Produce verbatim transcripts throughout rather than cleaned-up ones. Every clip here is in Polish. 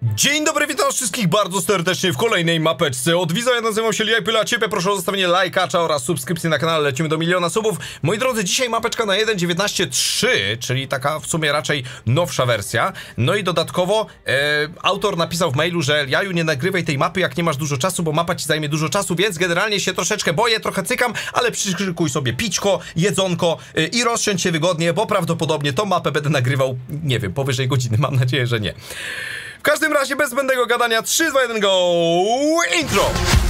Dzień dobry, witam wszystkich bardzo serdecznie w kolejnej mapeczce od Widza. Ja nazywam się Liajpyl, a ciebie proszę o zostawienie lajkacza oraz subskrypcji na kanale. Lecimy do miliona subów. Moi drodzy, dzisiaj mapeczka na jeden dziewiętnaście trzy, czyli taka w sumie raczej nowsza wersja. No i dodatkowo e, autor napisał w mailu, że Jaju, nie nagrywaj tej mapy, jak nie masz dużo czasu, bo mapa ci zajmie dużo czasu, więc generalnie się troszeczkę boję, trochę cykam, ale przyszykuj sobie pićko, jedzonko e, i rozsiądź się wygodnie, bo prawdopodobnie tą mapę będę nagrywał, nie wiem, powyżej godziny, mam nadzieję, że nie. W każdym razie, bez zbędnego gadania, trzy, dwa, jeden, go! Intro!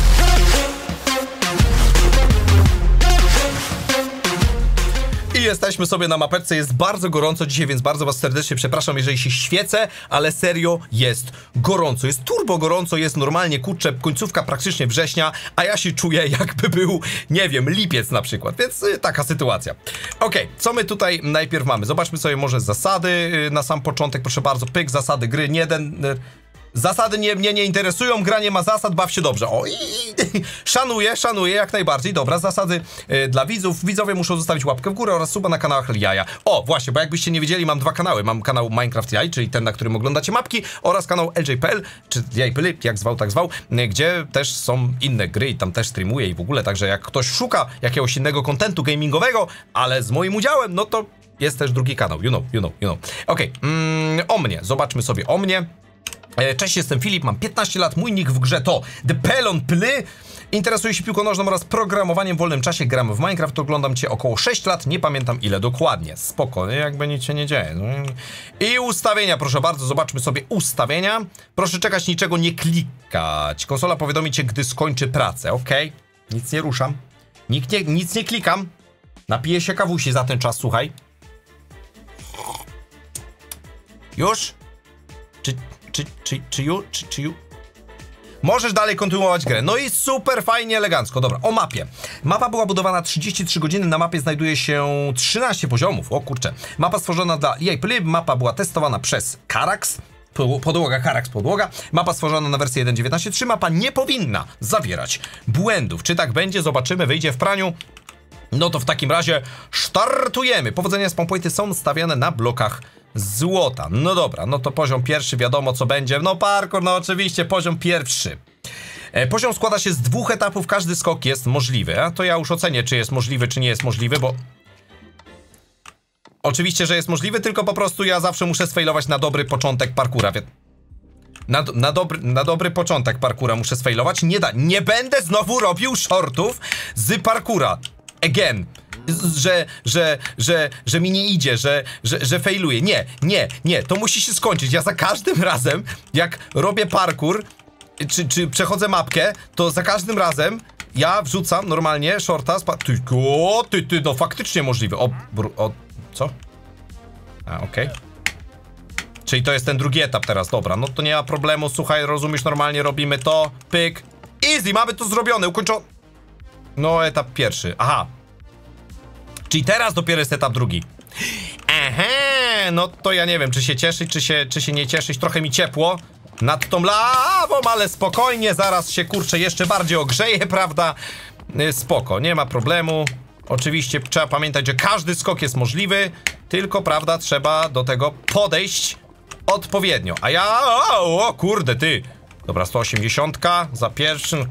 I jesteśmy sobie na mapeczce, jest bardzo gorąco dzisiaj, więc bardzo was serdecznie przepraszam, jeżeli się świecę, ale serio jest gorąco, jest turbo gorąco, jest normalnie, kurczę, końcówka praktycznie września, a ja się czuję, jakby był, nie wiem, lipiec na przykład, więc y, taka sytuacja. Okej, okay, co my tutaj najpierw mamy? Zobaczmy sobie może zasady y, na sam początek, proszę bardzo, pyk, zasady gry, nie jeden... Y, Zasady nie, mnie nie interesują, gra nie ma zasad, baw się dobrze. O, i, i, szanuję, szanuję jak najbardziej. Dobra, zasady y, dla widzów. Widzowie muszą zostawić łapkę w górę oraz suba na kanałach Jaja. O, właśnie, bo jakbyście nie wiedzieli, mam dwa kanały. Mam kanał Minecraft Jaj, czyli ten, na którym oglądacie mapki, oraz kanał L J kropka P L, czy Jajpyl, jak zwał, tak zwał, y, gdzie też są inne gry i tam też streamuję i w ogóle. Także jak ktoś szuka jakiegoś innego kontentu gamingowego, ale z moim udziałem, no to jest też drugi kanał. You know, you know, you know. Okej, okay. mm, o mnie. Zobaczmy sobie o mnie. Cześć, jestem Filip, mam piętnaście lat, mój nick w grze to The Pelon Ply. Interesuję się piłką nożną oraz programowaniem w wolnym czasie, gram w Minecraft, oglądam cię około sześć lat, nie pamiętam ile dokładnie. Spokojnie, jakby nic się nie dzieje. I ustawienia, proszę bardzo, zobaczmy sobie ustawienia. Proszę czekać, niczego nie klikać. Konsola powiadomi cię, gdy skończy pracę, ok? Nic nie ruszam, Nikt nie, nic nie klikam. Napiję się kawusi za ten czas, słuchaj. Już? Czy... Czy, czy, czy ju, czy, czy ju? Możesz dalej kontynuować grę. No i super, fajnie, elegancko. Dobra, o mapie. Mapa była budowana trzydzieści trzy godziny. Na mapie znajduje się trzynaście poziomów. O kurczę. Mapa stworzona dla Liajpyl. Mapa była testowana przez Karax. Podłoga, Karax, podłoga. Mapa stworzona na wersję jeden dziewiętnaście trzy. Mapa nie powinna zawierać błędów. Czy tak będzie? Zobaczymy. Wyjdzie w praniu. No to w takim razie startujemy. Powodzenia, spawn pointy są stawiane na blokach złota. No dobra, no to poziom pierwszy, wiadomo co będzie. No parkour, no oczywiście, poziom pierwszy. E, poziom składa się z dwóch etapów, każdy skok jest możliwy. A to ja już ocenię, czy jest możliwy, czy nie jest możliwy, bo... Oczywiście, że jest możliwy, tylko po prostu ja zawsze muszę sfailować na dobry początek parkoura. Na, na, dobry, na dobry początek parkoura muszę sfailować. Nie da, nie będę znowu robił shortów z parkoura. Again. Że, że, że, że mi nie idzie, że, że, że failuję. Nie, nie, nie, to musi się skończyć. Ja za każdym razem, jak robię parkour, czy, czy przechodzę mapkę, to za każdym razem ja wrzucam normalnie shorta, spa... Ty, o, ty, ty, no faktycznie możliwe. O, o co? A, okej. Okay. Czyli to jest ten drugi etap teraz, dobra, no to nie ma problemu, słuchaj, rozumiesz, normalnie robimy to, pyk, easy, mamy to zrobione, ukończone. No, etap pierwszy, aha. Czyli teraz dopiero jest etap drugi. Aha, no to ja nie wiem, czy się cieszyć, czy się, czy się nie cieszyć. Trochę mi ciepło nad tą lawą, ale spokojnie, zaraz się, kurczę, jeszcze bardziej ogrzeje, prawda? Spoko, nie ma problemu. Oczywiście trzeba pamiętać, że każdy skok jest możliwy, tylko, prawda, trzeba do tego podejść odpowiednio. A ja, o, o kurde, ty. Dobra, sto osiemdziesiąt za pierwszym.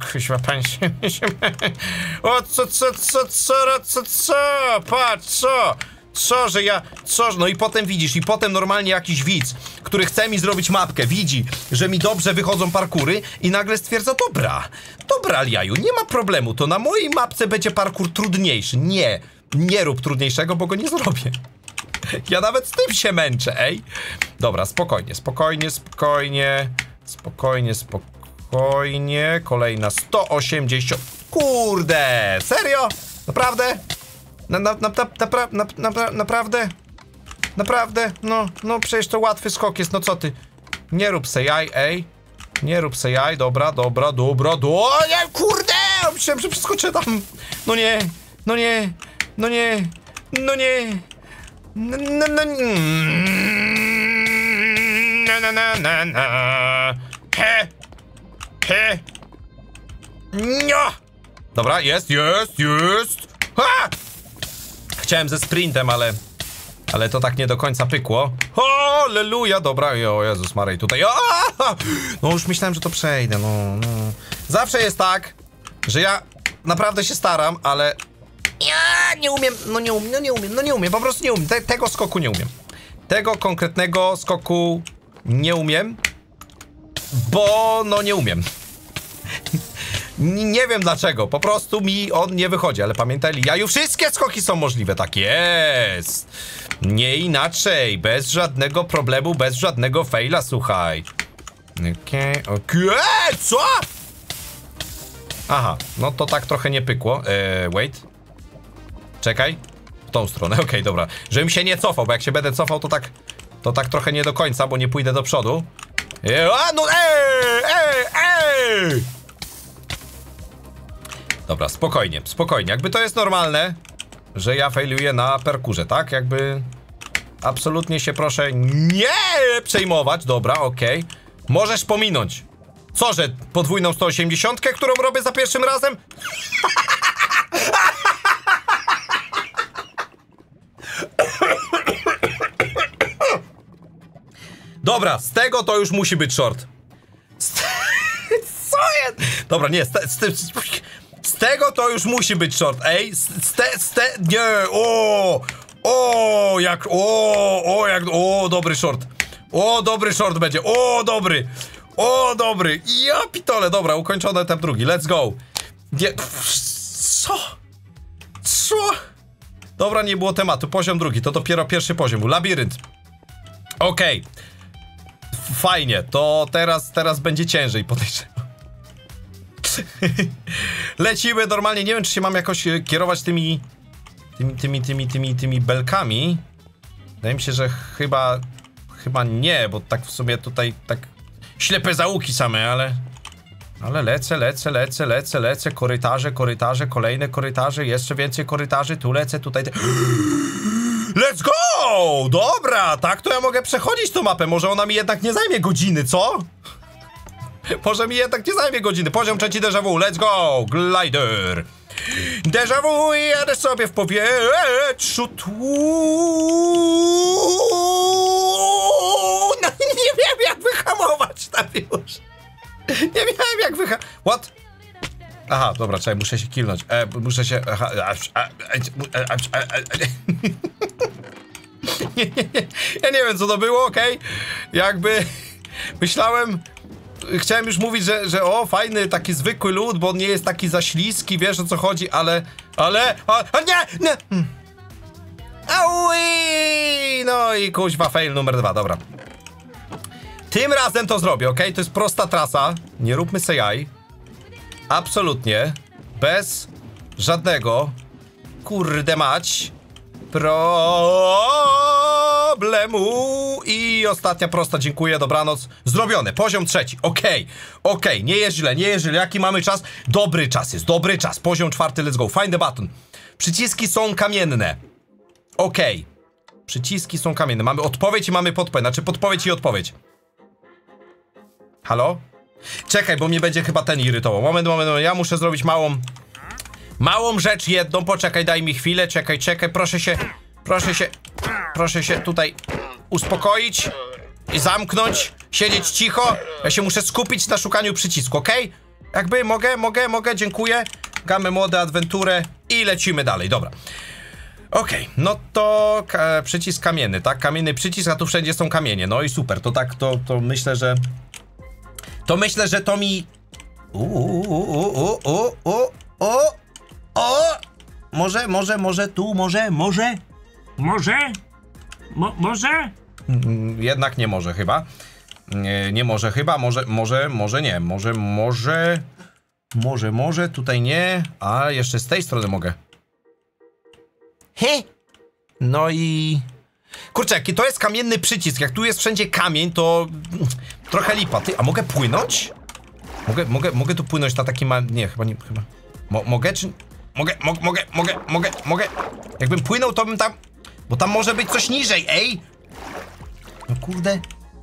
O, co, co, co, co, co, co, patrz, co, co, że ja, co, no i potem widzisz, i potem normalnie jakiś widz, który chce mi zrobić mapkę, widzi, że mi dobrze wychodzą parkury i nagle stwierdza, dobra, dobra, Jaju, nie ma problemu, to na mojej mapce będzie parkour trudniejszy. Nie, nie rób trudniejszego, bo go nie zrobię. Ja nawet z tym się męczę, ej. Dobra, spokojnie, spokojnie, spokojnie. Spokojnie, spokojnie. Kolejna sto osiemdziesiąt. Kurde, serio? Naprawdę? Na, na, na, na, na, na, na, naprawdę? Naprawdę? No, no przecież to łatwy skok jest, no co ty? Nie rób se jaj, ej. Nie rób se jaj, dobra, dobra, dobra, do. O nie, kurde! Myślałem, że przeskoczę tam. No nie, no nie, no nie, no nie. No, no, no, na, na, na, na, na. He, he. No. Dobra, jest, jest, jest. Ha! Chciałem ze sprintem, ale Ale to tak nie do końca pykło. Halleluja, dobra, o Jezus Marej, tutaj. O! No już myślałem, że to przejdę, no, no. Zawsze jest tak, że ja naprawdę się staram, ale ja nie umiem, no nie umiem, no nie umiem, no nie umiem, po prostu nie umiem. Te, tego skoku nie umiem. Tego konkretnego skoku nie umiem, bo no nie umiem. Nie wiem dlaczego, po prostu mi on nie wychodzi, ale pamiętaj, Jaju, wszystkie skoki są możliwe, tak jest. Nie inaczej, bez żadnego problemu, bez żadnego faila, słuchaj. Okej, okay, okej, okay. Co? Aha, no to tak trochę nie pykło, eee, wait. Czekaj, w tą stronę, okej, okay, dobra. Żebym się nie cofał, bo jak się będę cofał, to tak, to tak trochę nie do końca, bo nie pójdę do przodu. Eee, a, no, ej, ej, ej! Dobra, spokojnie, spokojnie. Jakby to jest normalne, że ja failuję na perkurze, tak? Jakby absolutnie się proszę nie przejmować. Dobra, okej. Okay. Możesz pominąć. Co, że podwójną sto osiemdziesiątkę, którą robię za pierwszym razem? Dobra, z tego to już musi być short. Co jest? Dobra, nie, z, z, z, z tego to już musi być short, ej, z, z te, z te, nie, o, o, jak, o, o, jak, o, dobry short, o, dobry short będzie, o, dobry, o, dobry, ja pitole, dobra, ukończony etap drugi, let's go, nie, co, co, dobra, nie było tematu, poziom drugi, to dopiero pierwszy poziom był, labirynt, okej, okay. Fajnie, to teraz, teraz będzie ciężej, podejrzewam. Lecimy normalnie, nie wiem, czy się mam jakoś kierować tymi tymi, tymi, tymi, tymi, tymi belkami. Wydaje mi się, że chyba chyba nie, bo tak w sumie tutaj tak ślepe zaułki same, ale ale lecę, lecę, lecę, lecę, lecę, korytarze, korytarze, kolejne korytarze, jeszcze więcej korytarzy, tu lecę, tutaj te... Let's go! Dobra, tak to ja mogę przechodzić tą mapę, może ona mi jednak nie zajmie godziny, co? Może mi jednak nie zajmie godziny. Poziom trzeci déjà vu, let's go! Glider! Déjà vu i jadę sobie w powietrzu. No nie wiem jak wyhamować tam już. Nie wiem jak wyhamować. What? Aha, dobra, czekaj, muszę się kilnąć. E, muszę się... Aha, nie, nie, nie. Ja nie wiem co to było, okej? Okay? Jakby... Myślałem... Chciałem już mówić, że, że o, fajny, taki zwykły lód, bo on nie jest taki za śliski, wiesz o co chodzi, ale, ale, a, a nie, nie, hmm. Aui! No i kuźwa, fail numer dwa, dobra. Tym razem to zrobię, ok? To jest prosta trasa, nie róbmy se jaj. Absolutnie, bez żadnego, kurde mać, problemu. I ostatnia prosta, dziękuję, dobranoc. Zrobione, poziom trzeci, okej, okay. okej, okay. Nie jest źle, nie jest źle. Jaki mamy czas? Dobry czas jest, dobry czas. Poziom czwarty, let's go, find the button. Przyciski są kamienne. Okej, okay. Przyciski są kamienne. Mamy odpowiedź i mamy podpowiedź, znaczy podpowiedź i odpowiedź. Halo? Czekaj, bo mnie będzie chyba ten irytował. Moment, moment, moment, ja muszę zrobić małą Małą rzecz jedną, poczekaj, daj mi chwilę. Czekaj, czekaj, proszę się Proszę się, proszę się tutaj uspokoić i zamknąć, siedzieć cicho. Ja się muszę skupić na szukaniu przycisku, okej? Okay? Jakby, mogę, mogę, mogę, dziękuję. Gamę młode, adwenturę i lecimy dalej, dobra. Okej, okay, no to ka przycisk kamienny, tak? Kamienny przycisk, a tu wszędzie są kamienie. No i super, to tak, to, to myślę, że... To myślę, że to mi... Uuu, o, o, o, o! Może, może, może tu, może, może... Może? Mo może? Jednak nie może chyba. Nie, nie może chyba, może, może, może nie. Może, może... Może, może, tutaj nie. A jeszcze z tej strony mogę. He! No i... Kurczę, jaki to jest kamienny przycisk. Jak tu jest wszędzie kamień, to... Trochę lipa. Ty, a mogę płynąć? Mogę, mogę, mogę tu płynąć na taki ma... Nie, chyba nie, chyba... Mo mogę, czy... Mogę, mo mogę, mogę, mogę, mogę... Jakbym płynął, to bym tam... Bo tam może być coś niżej, ej! No kurde...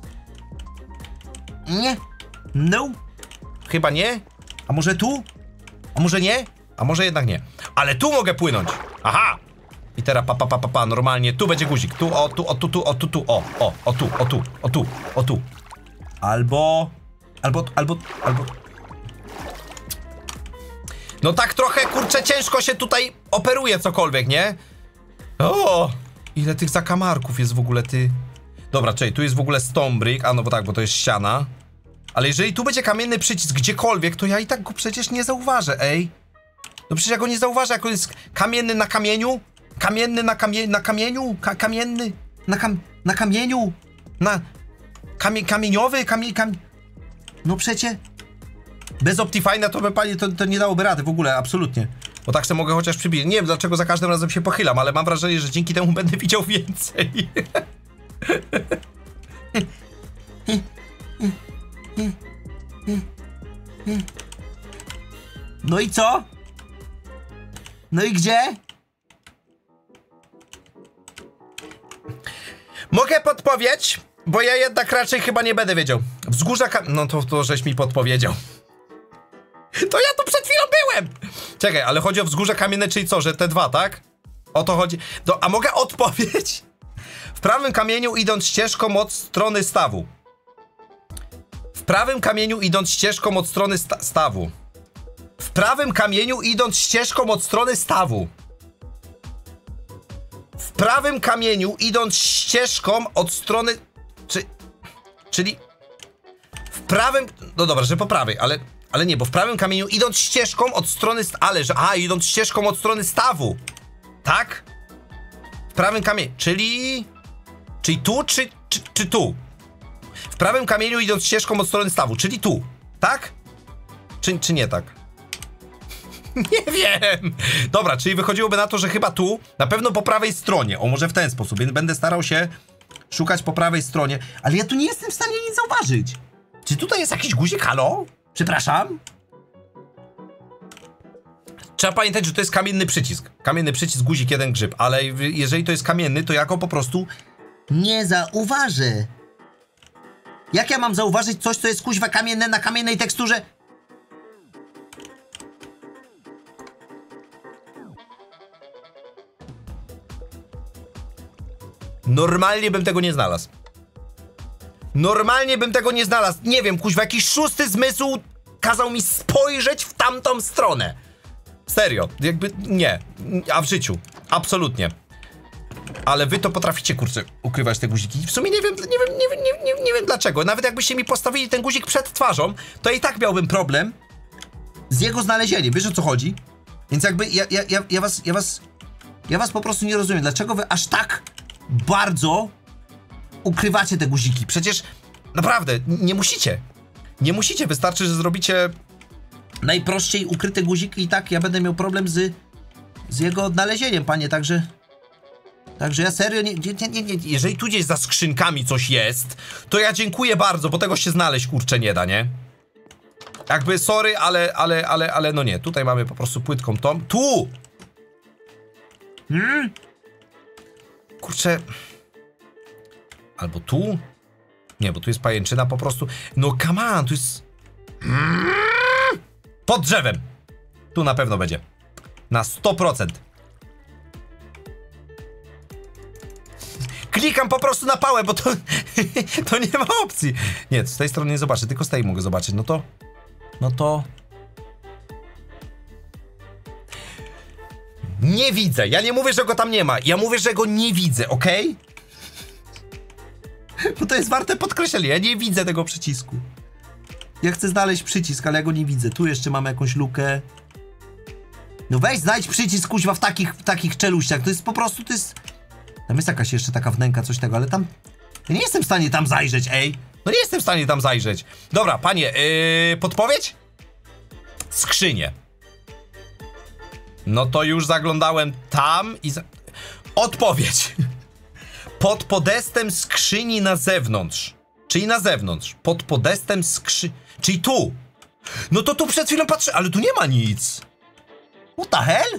Nie? No? Chyba nie? A może tu? A może nie? A może jednak nie? Ale tu mogę płynąć! Aha! I I teraz pa, pa, pa, pa, pa, normalnie, tu będzie guzik, tu, o, tu, o, tu, tu, o, tu, tu, o, o, o, tu, o, tu, o, tu, o, tu. Albo, albo, albo, albo... No tak trochę, kurczę, ciężko się tutaj operuje cokolwiek, nie? O, ile tych zakamarków jest w ogóle, ty. Dobra, czekaj, tu jest w ogóle stone brick, a no bo tak, bo to jest ściana. Ale jeżeli tu będzie kamienny przycisk gdziekolwiek, to ja i tak go przecież nie zauważę, ej. No przecież ja go nie zauważę, jak on jest kamienny na kamieniu. Kamienny na, kamie na kamieniu, Ka kamienny na, kam na kamieniu, na kamie kamieniowy, kamie kam no przecie bez Optifine'a to by pani to, to nie dałoby rady w ogóle, absolutnie. Bo tak sobie mogę chociaż przybić. Nie wiem dlaczego za każdym razem się pochylam, ale mam wrażenie, że dzięki temu będę widział więcej. No i co? No i gdzie? Mogę podpowiedź, bo ja jednak raczej chyba nie będę wiedział. Wzgórza kam... No to, to żeś mi podpowiedział. To ja tu przed chwilą byłem! Czekaj, ale chodzi o wzgórze kamienne, czyli co, że te dwa, tak? O to chodzi. No, a mogę odpowiedź? W prawym kamieniu idąc ścieżką od strony stawu. W prawym kamieniu idąc ścieżką od strony sta stawu. W prawym kamieniu idąc ścieżką od strony stawu. W prawym kamieniu idąc ścieżką od strony... Czy... Czyli... W prawym... No dobra, że po prawej, ale... Ale nie, bo w prawym kamieniu idąc ścieżką od strony... Ale, że... A, idąc ścieżką od strony stawu. Tak? W prawym kamieniu, czyli... Czyli tu, czy, czy, czy tu? W prawym kamieniu idąc ścieżką od strony stawu, czyli tu. Tak? Czy, czy nie tak? Nie wiem. Dobra, czyli wychodziłoby na to, że chyba tu, na pewno po prawej stronie. O, może w ten sposób, więc będę starał się szukać po prawej stronie. Ale ja tu nie jestem w stanie nic zauważyć. Czy tutaj jest jakiś guzik? Halo? Przepraszam? Trzeba pamiętać, że to jest kamienny przycisk. Kamienny przycisk, guzik, jeden grzyb. Ale jeżeli to jest kamienny, to ja go po prostu nie zauważę. Jak ja mam zauważyć coś, co jest kuźwa kamienne na kamiennej teksturze? Normalnie bym tego nie znalazł. Normalnie bym tego nie znalazł. Nie wiem, kuźwa, jakiś szósty zmysł kazał mi spojrzeć w tamtą stronę. Serio, jakby nie. A w życiu, absolutnie. Ale wy to potraficie, kurczę, ukrywać te guziki. W sumie nie wiem, nie wiem, nie wiem, nie, nie, nie wiem dlaczego. Nawet jakbyście mi postawili ten guzik przed twarzą, to i tak miałbym problem z jego znalezieniem. Wiesz, o co chodzi? Więc jakby ja, ja, ja, ja was, ja was, ja was po prostu nie rozumiem. Dlaczego wy aż tak bardzo ukrywacie te guziki? Przecież naprawdę nie musicie. Nie musicie, wystarczy, że zrobicie najprościej ukryte guziki i tak ja będę miał problem z, z jego odnalezieniem, panie, także... Także ja serio, nie, nie, nie, nie, jeżeli tu gdzieś za skrzynkami coś jest, to ja dziękuję bardzo, bo tego się znaleźć, kurczę, nie da, nie? Jakby, sorry, ale, ale, ale, ale, no nie, tutaj mamy po prostu płytką tą. Tu! Hmm? Kurczę... Albo tu? Nie, bo tu jest pajęczyna po prostu. No come on, tu jest... Pod drzewem! Tu na pewno będzie. Na sto procent. Klikam po prostu na pałę, bo to... to nie ma opcji. Nie, z tej strony nie zobaczę, tylko z tej mogę zobaczyć. No to... No to... Nie widzę. Ja nie mówię, że go tam nie ma. Ja mówię, że go nie widzę, okej? Okay? Bo to jest warte podkreślenia. Ja nie widzę tego przycisku. Ja chcę znaleźć przycisk, ale ja go nie widzę. Tu jeszcze mamy jakąś lukę. No weź, znajdź przycisk, kuźwa, w takich, w takich czeluściach. To jest po prostu, to jest... Tam jest jakaś jeszcze taka wnęka, coś tego, ale tam... Ja nie jestem w stanie tam zajrzeć, ej! No nie jestem w stanie tam zajrzeć. Dobra, panie, yy, podpowiedź? Skrzynie. No to już zaglądałem tam i... Za... Odpowiedź! Pod podestem skrzyni na zewnątrz. Czyli na zewnątrz. Pod podestem skrzy... Czyli tu. No to tu przed chwilą patrzę, ale tu nie ma nic. What the hell?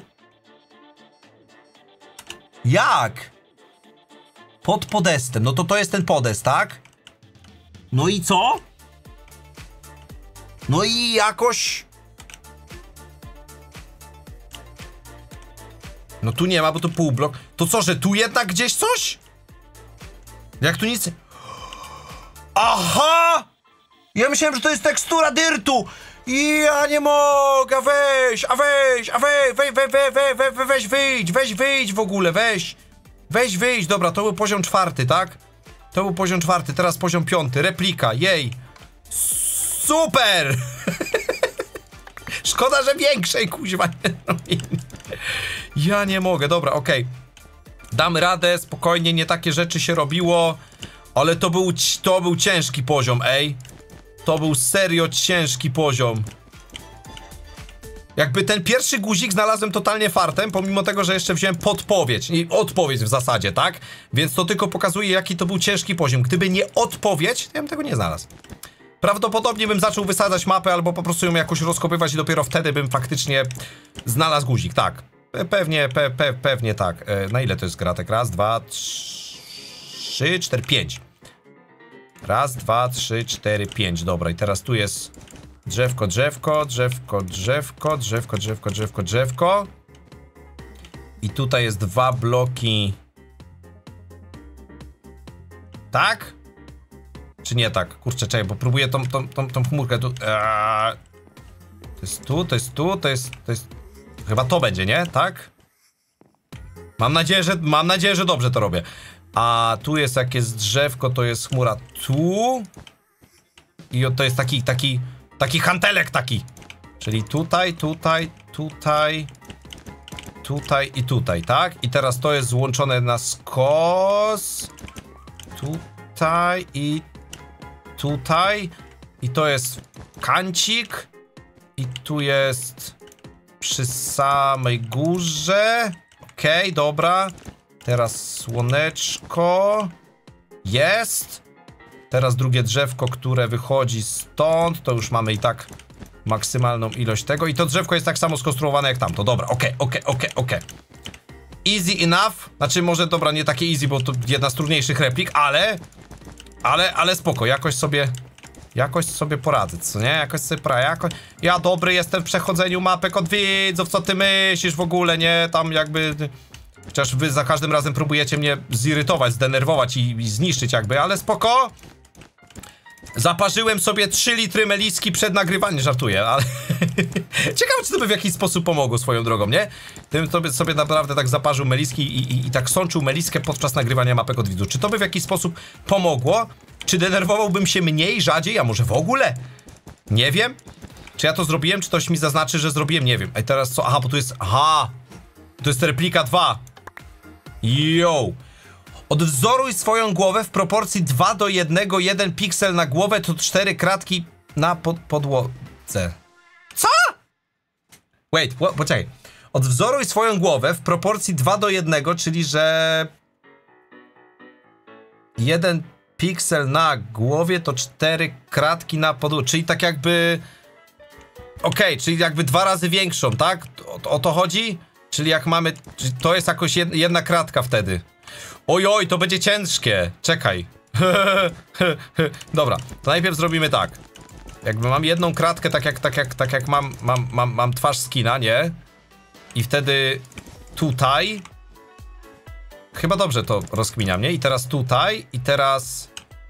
Jak? Pod podestem. No to to jest ten podest, tak? No i co? No i jakoś... No tu nie ma, bo to pół blok. To co, że tu jednak gdzieś coś? Jak tu nic... Aha! Ja myślałem, że to jest tekstura dyrtu. Ja nie mogę, weź, a weź, a weź, weź, weź, weź, weź, weź, weź, wyjdź, weź, wyjdź w ogóle, weź. Weź, wyjdź, dobra, to był poziom czwarty, tak? To był poziom czwarty, teraz poziom piąty, replika, jej. Super! Szkoda, że większej, kuźwa, nie robimy. Ja nie mogę, dobra, okej. Okay. Damy radę, spokojnie, nie takie rzeczy się robiło. Ale to był, to był ciężki poziom, ej. To był serio ciężki poziom. Jakby ten pierwszy guzik znalazłem totalnie fartem, pomimo tego, że jeszcze wziąłem podpowiedź. I odpowiedź w zasadzie, tak? Więc to tylko pokazuje, jaki to był ciężki poziom. Gdyby nie odpowiedź, to ja bym tego nie znalazł. Prawdopodobnie bym zaczął wysadzać mapę, albo po prostu ją jakoś rozkopywać i dopiero wtedy bym faktycznie znalazł guzik, tak. Pewnie, pe, pe, pewnie tak. E, na ile to jest gratek? Raz, dwa, trzy, cztery, pięć. Raz, dwa, trzy, cztery, pięć. Dobra, i teraz tu jest drzewko, drzewko, drzewko, drzewko, drzewko, drzewko, drzewko, drzewko. I tutaj jest dwa bloki. Tak? Czy nie tak? Kurczę, czekaj, bo próbuję tą, tą, tą, tą chmurkę tu... Eee. To jest tu, to jest tu, to jest, to jest... Chyba to będzie, nie? Tak? Mam nadzieję, że, mam nadzieję, że dobrze to robię. A tu jest jakieś drzewko, to jest chmura tu. I to jest taki, taki, taki hantelek taki. Czyli tutaj, tutaj, tutaj, tutaj i tutaj, tak? I teraz to jest złączone na skos. Tutaj i tutaj. I to jest kancik. I tu jest przy samej górze. Okej, okay, dobra. Teraz słoneczko. Jest. Teraz drugie drzewko, które wychodzi stąd. To już mamy i tak maksymalną ilość tego. I to drzewko jest tak samo skonstruowane jak tamto. Dobra, okej, okej, okej, okej. Easy enough. Znaczy może, dobra, nie takie easy, bo to jedna z trudniejszych replik, ale... Ale, ale spoko, jakoś sobie... Jakoś sobie poradzę, co nie? Jakoś sobie pra, jakoś... Ja dobry jestem w przechodzeniu mapek od widzów, co ty myślisz w ogóle, nie? Tam jakby... Chociaż wy za każdym razem próbujecie mnie zirytować, zdenerwować i, i zniszczyć jakby, ale spoko. Zaparzyłem sobie trzy litry meliski przed nagrywaniem, żartuję, ale... Ciekawe, czy to by w jakiś sposób pomogło swoją drogą, nie? Tym to by sobie naprawdę tak zaparzył meliski i, i, i tak sączył meliskę podczas nagrywania mapek od widzów. Czy to by w jakiś sposób pomogło? Czy denerwowałbym się mniej, rzadziej, a może w ogóle? Nie wiem. Czy ja to zrobiłem, czy ktoś mi zaznaczy, że zrobiłem? Nie wiem. A teraz co? Aha, bo tu jest... Aha! To jest replika dwa. Yo! Odwzoruj swoją głowę w proporcji dwa do jednego, jeden piksel na głowę to cztery kratki na pod podłodze. Co? Wait, what? Poczekaj. Odwzoruj swoją głowę w proporcji dwa do jednego, czyli że... jeden piksel na głowie to cztery kratki na podłodze. Czyli tak jakby... Okej, okay, czyli jakby dwa razy większą, tak? O, o to chodzi? Czyli jak mamy... To jest jakoś jedna kratka wtedy. Oj, oj, to będzie ciężkie. Czekaj. Dobra, to najpierw zrobimy tak. Jakby mam jedną kratkę, tak jak, tak jak, tak jak mam, mam, mam, mam twarz skina, nie? I wtedy tutaj. Chyba dobrze to rozkminiam, nie? I teraz tutaj, i teraz...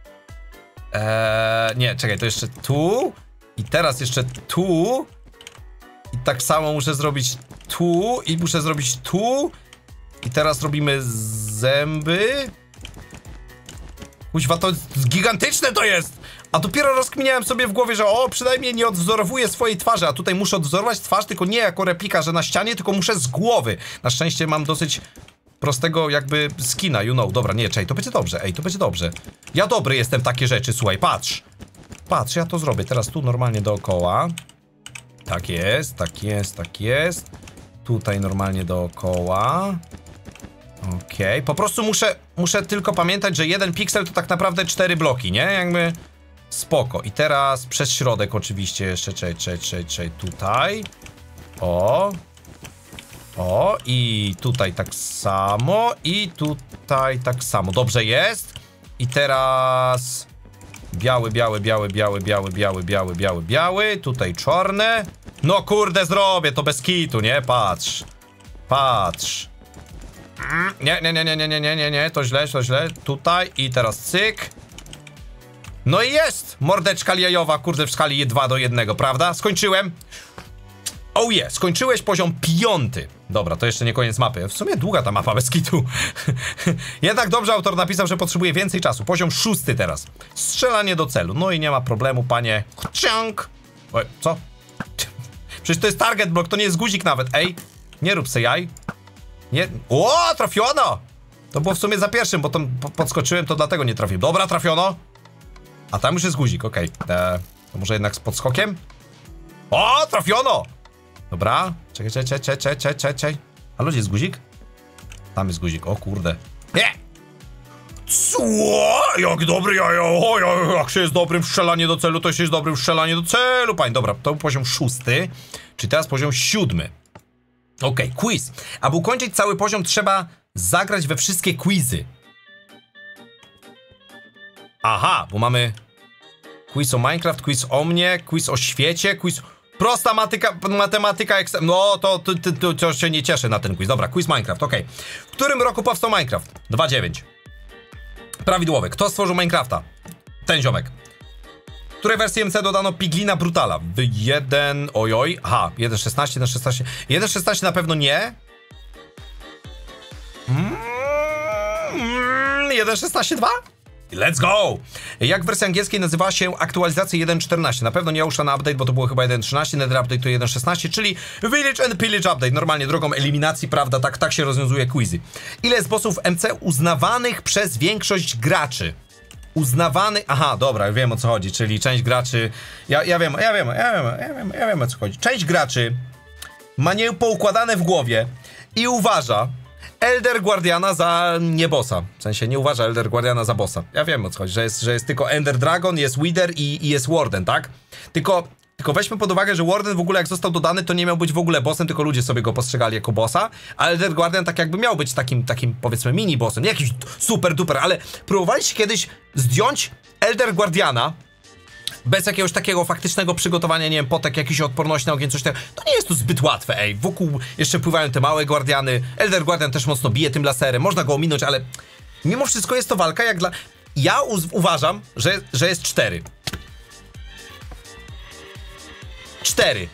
Eee, nie, czekaj, to jeszcze tu. I teraz jeszcze tu. I tak samo muszę zrobić tu. I muszę zrobić tu. I teraz robimy zęby. Kuźwa, to gigantyczne to jest! A dopiero rozkminiałem sobie w głowie, że o, przynajmniej nie odwzorowuję swojej twarzy, a tutaj muszę odwzorować twarz, tylko nie jako replika, że na ścianie, tylko muszę z głowy. Na szczęście mam dosyć prostego jakby skina, you know. Dobra, nie, czekaj, to będzie dobrze, ej, to będzie dobrze. Ja dobry jestem w takie rzeczy, słuchaj, patrz. Patrz, ja to zrobię, teraz tu normalnie dookoła. Tak jest, tak jest, tak jest. Tutaj normalnie dookoła. Okej, okay. Po prostu muszę, muszę tylko pamiętać, że jeden piksel to tak naprawdę cztery bloki, nie? Jakby spoko. I teraz przez środek oczywiście jeszcze, czej, czej, czej, czej, tutaj. O. O, i tutaj tak samo, i tutaj tak samo. Dobrze jest. I teraz biały, biały, biały, biały, biały, biały, biały, biały, biały. Tutaj czarne. No kurde, zrobię to bez kitu, nie? Patrz. Patrz. Nie, nie, nie, nie, nie, nie, nie, nie, nie, to źle, to źle. Tutaj i teraz cyk. No i jest! Mordeczka jajowa, kurde, w skali dwa do jednego, prawda? Skończyłem. Oh yeah, skończyłeś poziom piąty. Dobra, to jeszcze nie koniec mapy. W sumie długa ta mapa, bez kitu. Jednak dobrze autor napisał, że potrzebuje więcej czasu. Poziom szósty teraz. Strzelanie do celu. No i nie ma problemu, panie. Ciąg. Oj, co? Przecież to jest target block, to nie jest guzik nawet. Ej, nie rób se jaj. Nie. O, trafiono! To było w sumie za pierwszym, bo tam podskoczyłem, to dlatego nie trafiłem. Dobra, trafiono. A tam już jest guzik, okej. Okay. To może jednak z podskokiem? O, trafiono! Dobra, czekaj, czekaj, czekaj, czekaj, czekaj, czekaj. A ludzie, jest guzik? Tam jest guzik, o kurde. Nie! Co? Jak dobry jajo, o, jak się jest dobrym w strzelanie do celu, to się jest dobrym w strzelanie do celu, pani. Dobra, to był poziom szósty, czyli teraz poziom siódmy. Okej, okay, quiz. Aby ukończyć cały poziom, trzeba zagrać we wszystkie quizy. Aha, bo mamy quiz o Minecraft, quiz o mnie, quiz o świecie, quiz... Prosta matyka, matematyka, no to, to, to, to się nie cieszę na ten quiz. Dobra, quiz Minecraft, okej. Okay. W którym roku powstał Minecraft? dwa dziewięć. Prawidłowe. Kto stworzył Minecrafta? Ten ziomek. W której wersji M C dodano Piglina Brutala? W jeden... Ojoj. Aha, jeden szesnaście, jeden szesnaście. jeden szesnaście na pewno nie. Mm, jeden szesnaście dwa? Let's go! Jak w wersji angielskiej nazywała się aktualizacja jeden czternaście? Na pewno nie Ocean Update, bo to było chyba jeden trzynaście, Nether Update to jeden szesnaście, czyli Village and Pillage Update. Normalnie drogą eliminacji, prawda? Tak, tak się rozwiązuje quizy. Ile jest bossów M C uznawanych przez większość graczy? Uznawany... Aha, dobra, wiem o co chodzi, czyli część graczy... Ja, ja wiem, ja wiem, ja wiem, ja wiem, ja wiem o co chodzi. Część graczy ma niepoukładane w głowie i uważa Elder Guardiana za nie bossa. W sensie nie uważa Elder Guardiana za bossa. Ja wiem o co chodzi, że jest, że jest tylko Ender Dragon, jest Wither i, i jest Warden, tak? Tylko, tylko weźmy pod uwagę, że Warden w ogóle jak został dodany, to nie miał być w ogóle bossem, tylko ludzie sobie go postrzegali jako bossa, a Elder Guardian tak jakby miał być takim, takim powiedzmy mini bossem, nie jakiś super duper, ale próbowaliście kiedyś zdjąć Elder Guardiana bez jakiegoś takiego faktycznego przygotowania, nie wiem, potek, jakiejś odporności na ogień, coś takiego. To nie jest to zbyt łatwe, ej. Wokół jeszcze pływają te małe guardiany. Elder Guardian też mocno bije tym laserem. Można go ominąć, ale mimo wszystko jest to walka jak dla... Ja uważam, że, że jest cztery. Cztery.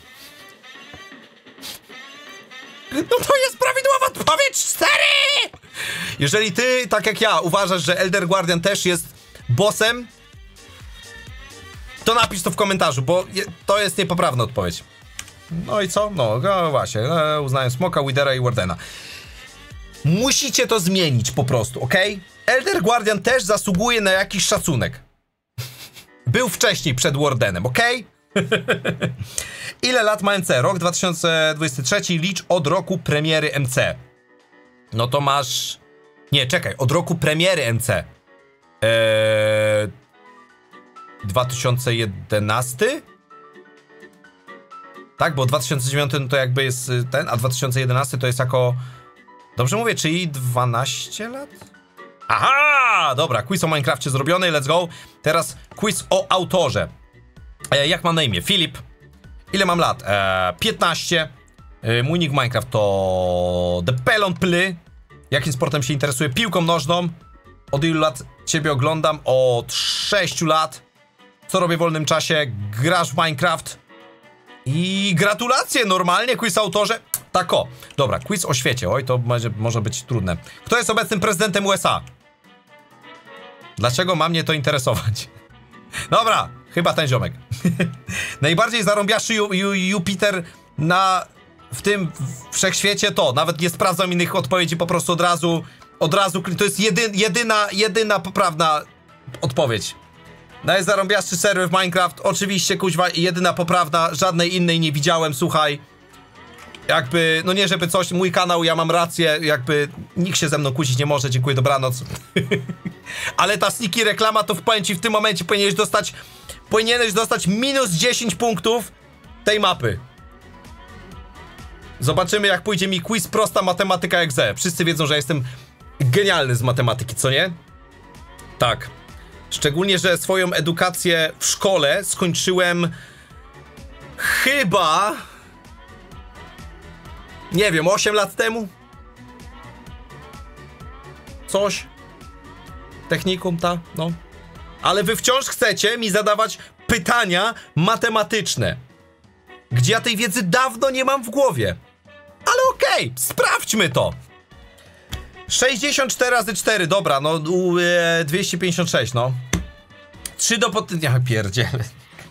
No to jest prawidłowa odpowiedź! Cztery! Jeżeli ty, tak jak ja, uważasz, że Elder Guardian też jest bossem, to napisz to w komentarzu, bo je, to jest niepoprawna odpowiedź. No i co? No, no właśnie, no, uznaję Smoka, Withera i Wardena. Musicie to zmienić po prostu, ok? Elder Guardian też zasługuje na jakiś szacunek. Był wcześniej przed Wardenem, ok? Ile lat ma M C? Rok dwa tysiące dwudziesty trzeci, licz od roku premiery M C. No to masz... Nie, czekaj, od roku premiery M C. Eee... dwa tysiące jedenasty? Tak, bo dwa tysiące dziewiąty no to jakby jest ten, a dwa tysiące jedenasty to jest jako... Dobrze mówię, czyli dwanaście lat? Aha! Dobra, quiz o Minecrafcie zrobiony, let's go. Teraz quiz o autorze. E, jak mam na imię? Filip. Ile mam lat? E, piętnaście. E, mój nick Minecraft to... The Pelon Ply. Jakim sportem się interesuję? Piłką nożną. Od ilu lat ciebie oglądam? Od sześciu lat. Co robię w wolnym czasie? Grasz w Minecraft? I gratulacje, normalnie, quiz autorze. Tak o. Dobra, quiz o świecie. Oj, to może, może być trudne. Kto jest obecnym prezydentem U S A? Dlaczego ma mnie to interesować? Dobra, chyba ten ziomek. Najbardziej zarąbiaszy Ju, Ju, Jupiter na... w tym wszechświecie to. Nawet nie sprawdzam innych odpowiedzi, po prostu od razu... Od razu... To jest jedy, jedyna, jedyna poprawna odpowiedź. Najzarąbiaszczy serwer w Minecraft. Oczywiście, kuźwa, jedyna poprawna. Żadnej innej nie widziałem, słuchaj. Jakby, no nie żeby coś, mój kanał, ja mam rację. Jakby, nikt się ze mną kłócić nie może. Dziękuję, dobranoc. Ale ta sneaky reklama, to powiem ci, w tym momencie powinieneś dostać... Powinieneś dostać minus dziesięć punktów tej mapy. Zobaczymy, jak pójdzie mi quiz prosta matematyka exe. Wszyscy wiedzą, że jestem genialny z matematyki, co nie? Tak. Szczególnie, że swoją edukację w szkole skończyłem chyba... Nie wiem, osiem lat temu? coś. Technikum ta, no. Ale wy wciąż chcecie mi zadawać pytania matematyczne, gdzie ja tej wiedzy dawno nie mam w głowie. Ale okej, okay, sprawdźmy to. sześćdziesiąt cztery razy cztery, dobra, no e, dwieście pięćdziesiąt sześć, no. trzy do potęgi... Ja pierdzielę.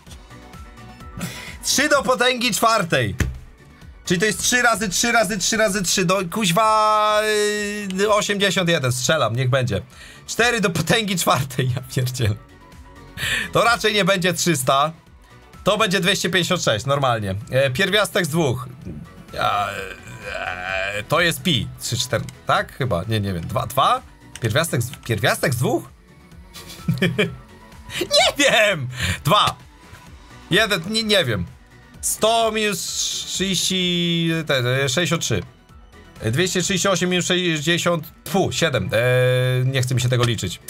trzy do potęgi czwartej. Czyli to jest trzy razy trzy razy trzy razy trzy, do kuźwa yy, osiemdziesiąt jeden, strzelam, niech będzie. cztery do potęgi czwartej, ja pierdzielę. To raczej nie będzie trzysta. To będzie dwieście pięćdziesiąt sześć, normalnie. E, pierwiastek z dwóch. E, e, to jest pi. trzy, cztery, tak? Chyba, nie, nie wiem. dwa, dwa? Pierwiastek z, pierwiastek z dwóch? Nie wiem! dwa. jeden, nie, nie wiem. sto minus trzydzieści... sześćdziesiąt trzy. dwieście trzydzieści osiem minus sześćdziesiąt... Fu, siedem. Eee, nie chce mi się tego liczyć.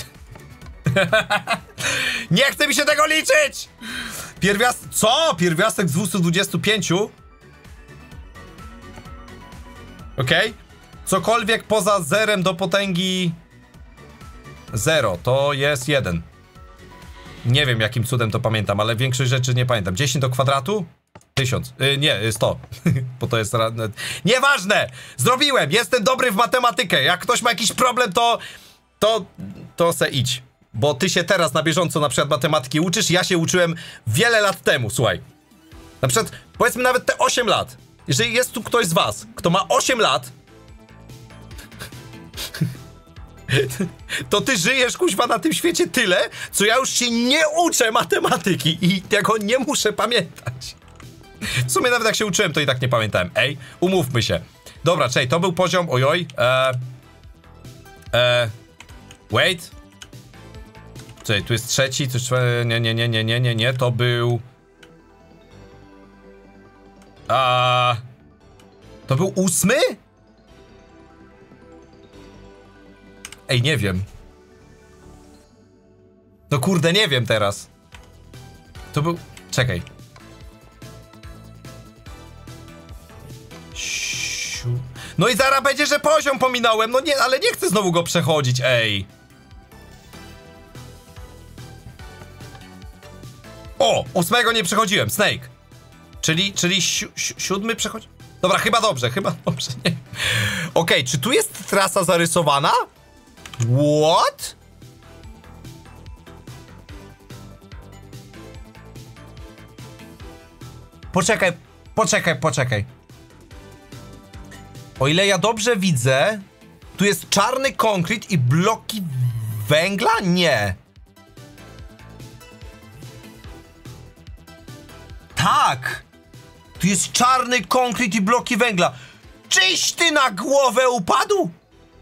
Nie chce mi się tego liczyć! Pierwiastek... Co? Pierwiastek z dwieście dwadzieścia pięć? Okej. Okay. Cokolwiek poza zerem do potęgi... zero, to jest jeden. Nie wiem jakim cudem to pamiętam, ale większość rzeczy nie pamiętam. dziesięć do kwadratu? tysiąc. Yy, nie, sto. Bo to jest... Nieważne! Zrobiłem! Jestem dobry w matematykę. Jak ktoś ma jakiś problem, to... To... To se idź. Bo ty się teraz na bieżąco na przykład matematyki uczysz. Ja się uczyłem wiele lat temu, słuchaj. Na przykład, powiedzmy nawet te osiem lat. Jeżeli jest tu ktoś z was, kto ma osiem lat... To ty żyjesz, kuźwa, na tym świecie tyle, co ja już się nie uczę matematyki i tego nie muszę pamiętać. W sumie nawet jak się uczyłem, to i tak nie pamiętałem. Ej, umówmy się. Dobra, czej, to był poziom, ojoj. Eee, eee, wait. Czej, tu jest trzeci, to jest, nie, nie, nie, nie, nie, nie, nie, to był... A, to był ósmy? Ej, nie wiem. No kurde, nie wiem teraz. To był... Czekaj. Siu... No i zaraz będzie, że poziom pominąłem. No nie, ale nie chcę znowu go przechodzić, ej. O! Ósmego nie przechodziłem, Snake. Czyli, czyli si si siódmy przechodzi... Dobra, chyba dobrze, chyba dobrze, nie. Okej, okay, czy tu jest trasa zarysowana? What? Poczekaj, poczekaj, poczekaj. O ile ja dobrze widzę, tu jest czarny konkret i bloki węgla? Nie. Tak! Tu jest czarny konkret i bloki węgla. Czyś ty na głowę upadł?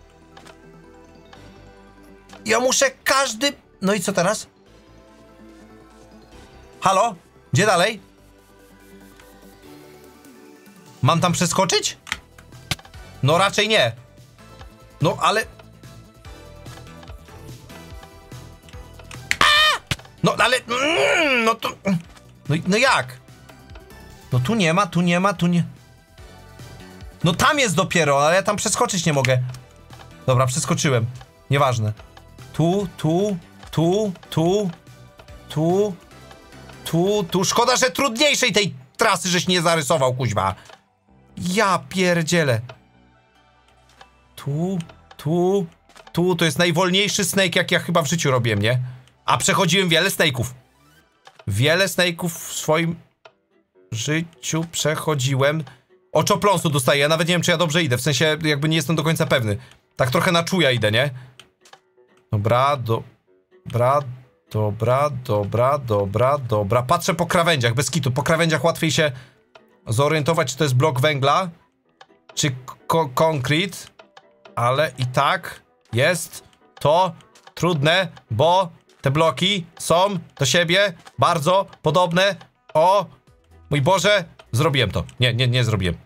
Ja muszę każdy... No i co teraz? Halo? Gdzie dalej? Mam tam przeskoczyć? No raczej nie. No ale... A! No ale... Mm, no to... No, no jak? No tu nie ma, tu nie ma, tu nie... No tam jest dopiero, ale ja tam przeskoczyć nie mogę. Dobra, przeskoczyłem. Nieważne. Tu, tu, tu, tu, tu, tu, tu. Szkoda, że trudniejszej tej trasy żeś nie zarysował, kuźwa. Ja pierdzielę. Tu, tu, tu. To jest najwolniejszy snake, jak ja chyba w życiu robiłem, nie? A przechodziłem wiele snake'ów. Wiele snake'ów w swoim życiu przechodziłem. Oczopląsu dostaję, ja nawet nie wiem, czy ja dobrze idę. W sensie, jakby nie jestem do końca pewny. Tak trochę na czuja idę, nie? Dobra, dobra, dobra, dobra, dobra, dobra. Patrzę po krawędziach, bez kitu. Po krawędziach łatwiej się zorientować, czy to jest blok węgla, czy ko konkret. Ale i tak jest to trudne, bo te bloki są do siebie bardzo podobne. O mój Boże, zrobiłem to. Nie, nie, nie zrobiłem.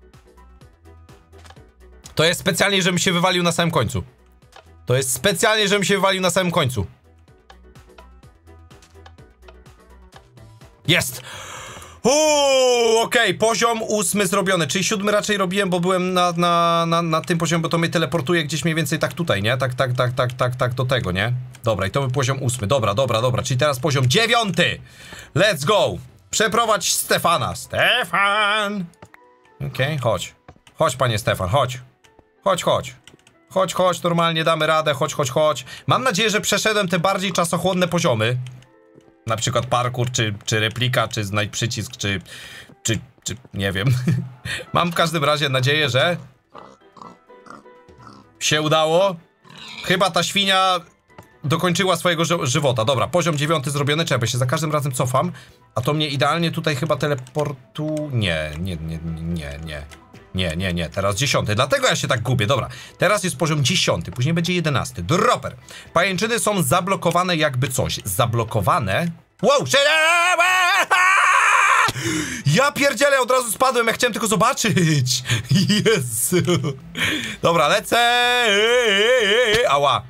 To jest specjalnie, żebym się wywalił na samym końcu. To jest specjalnie, żebym się wywalił na samym końcu. Jest! Uuu, okej, okay, poziom ósmy zrobiony, czyli siódmy raczej robiłem, bo byłem na, na, na, na tym poziomie, bo to mnie teleportuje gdzieś mniej więcej tak tutaj, nie? Tak, tak, tak, tak, tak, tak, do tego, nie? Dobra, i to był poziom ósmy, dobra, dobra, dobra, czyli teraz poziom dziewiąty! Let's go! Przeprowadź Stefana. Stefan! Okej, okay, chodź. Chodź, panie Stefan, chodź. Chodź, chodź. Chodź, chodź, normalnie damy radę, chodź, chodź, chodź. Mam nadzieję, że przeszedłem te bardziej czasochłonne poziomy. Na przykład parkour, czy, czy replika, czy znajdź przycisk, czy, czy, czy nie wiem. Mam w każdym razie nadzieję, że się udało. Chyba ta świnia dokończyła swojego ży żywota. Dobra, poziom dziewiąty zrobiony, czekaj, się za każdym razem cofam. A to mnie idealnie tutaj chyba teleportu... Nie, nie, nie, nie, nie. Nie, nie, nie, teraz dziesiąty, dlatego ja się tak gubię, dobra. Teraz jest poziom dziesiąty, później będzie jedenasty. Dropper. Pajęczyny są zablokowane jakby coś. Zablokowane? Wow! Ja pierdzielę, od razu spadłem, ja chciałem tylko zobaczyć. Jezu. Dobra, lecę. Ała.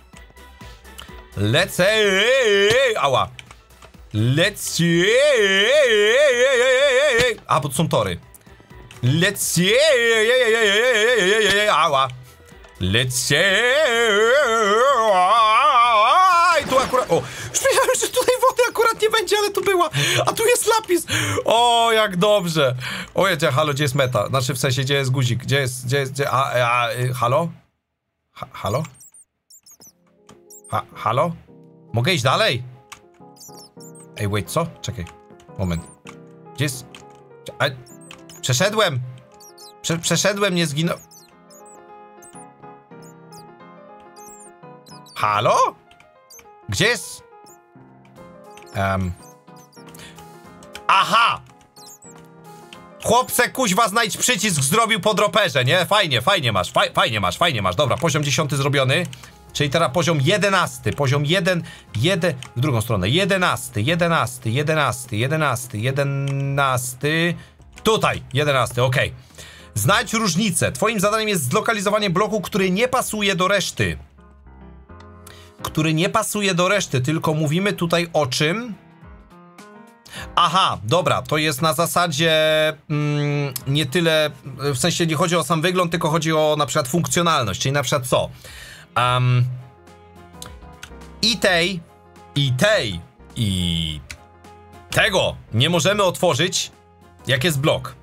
Lecę. Ała. Lecę. A, bo to są tory. Let's ała. Let's i tu akurat. O, już myślałem, że tutaj wody akurat nie będzie, ale tu była. A tu jest lapis. O, jak dobrze. O, jedzie, halo, gdzie jest meta? Znaczy w sensie, gdzie jest guzik? Gdzie jest, gdzie jest, gdzie. A, a, a halo? Ha, halo? Ha, halo? Mogę iść dalej? Ej, wait, co? Czekaj. Moment. Gdzie jest. A... Przeszedłem! Prze przeszedłem, nie zginął. Halo? Gdzie jest? Um. Aha! Chłopce, kuźwa, znajdź przycisk, zrobił po droperze, nie? Fajnie, fajnie masz, faj fajnie masz, fajnie masz. Dobra, poziom dziesiąty zrobiony. Czyli teraz poziom jedenasty, poziom jeden, jeden, w drugą stronę. Jedenasty, jedenasty, jedenasty, jedenasty, jedenasty. Tutaj, jedenasty, okej. Okay. Znajdź różnicę. Twoim zadaniem jest zlokalizowanie bloku, który nie pasuje do reszty. Który nie pasuje do reszty, tylko mówimy tutaj o czym? Aha, dobra, to jest na zasadzie mm, nie tyle, w sensie nie chodzi o sam wygląd, tylko chodzi o na przykład funkcjonalność, czyli na przykład co? Um, I tej, i tej, i tego nie możemy otworzyć, jak jest blok.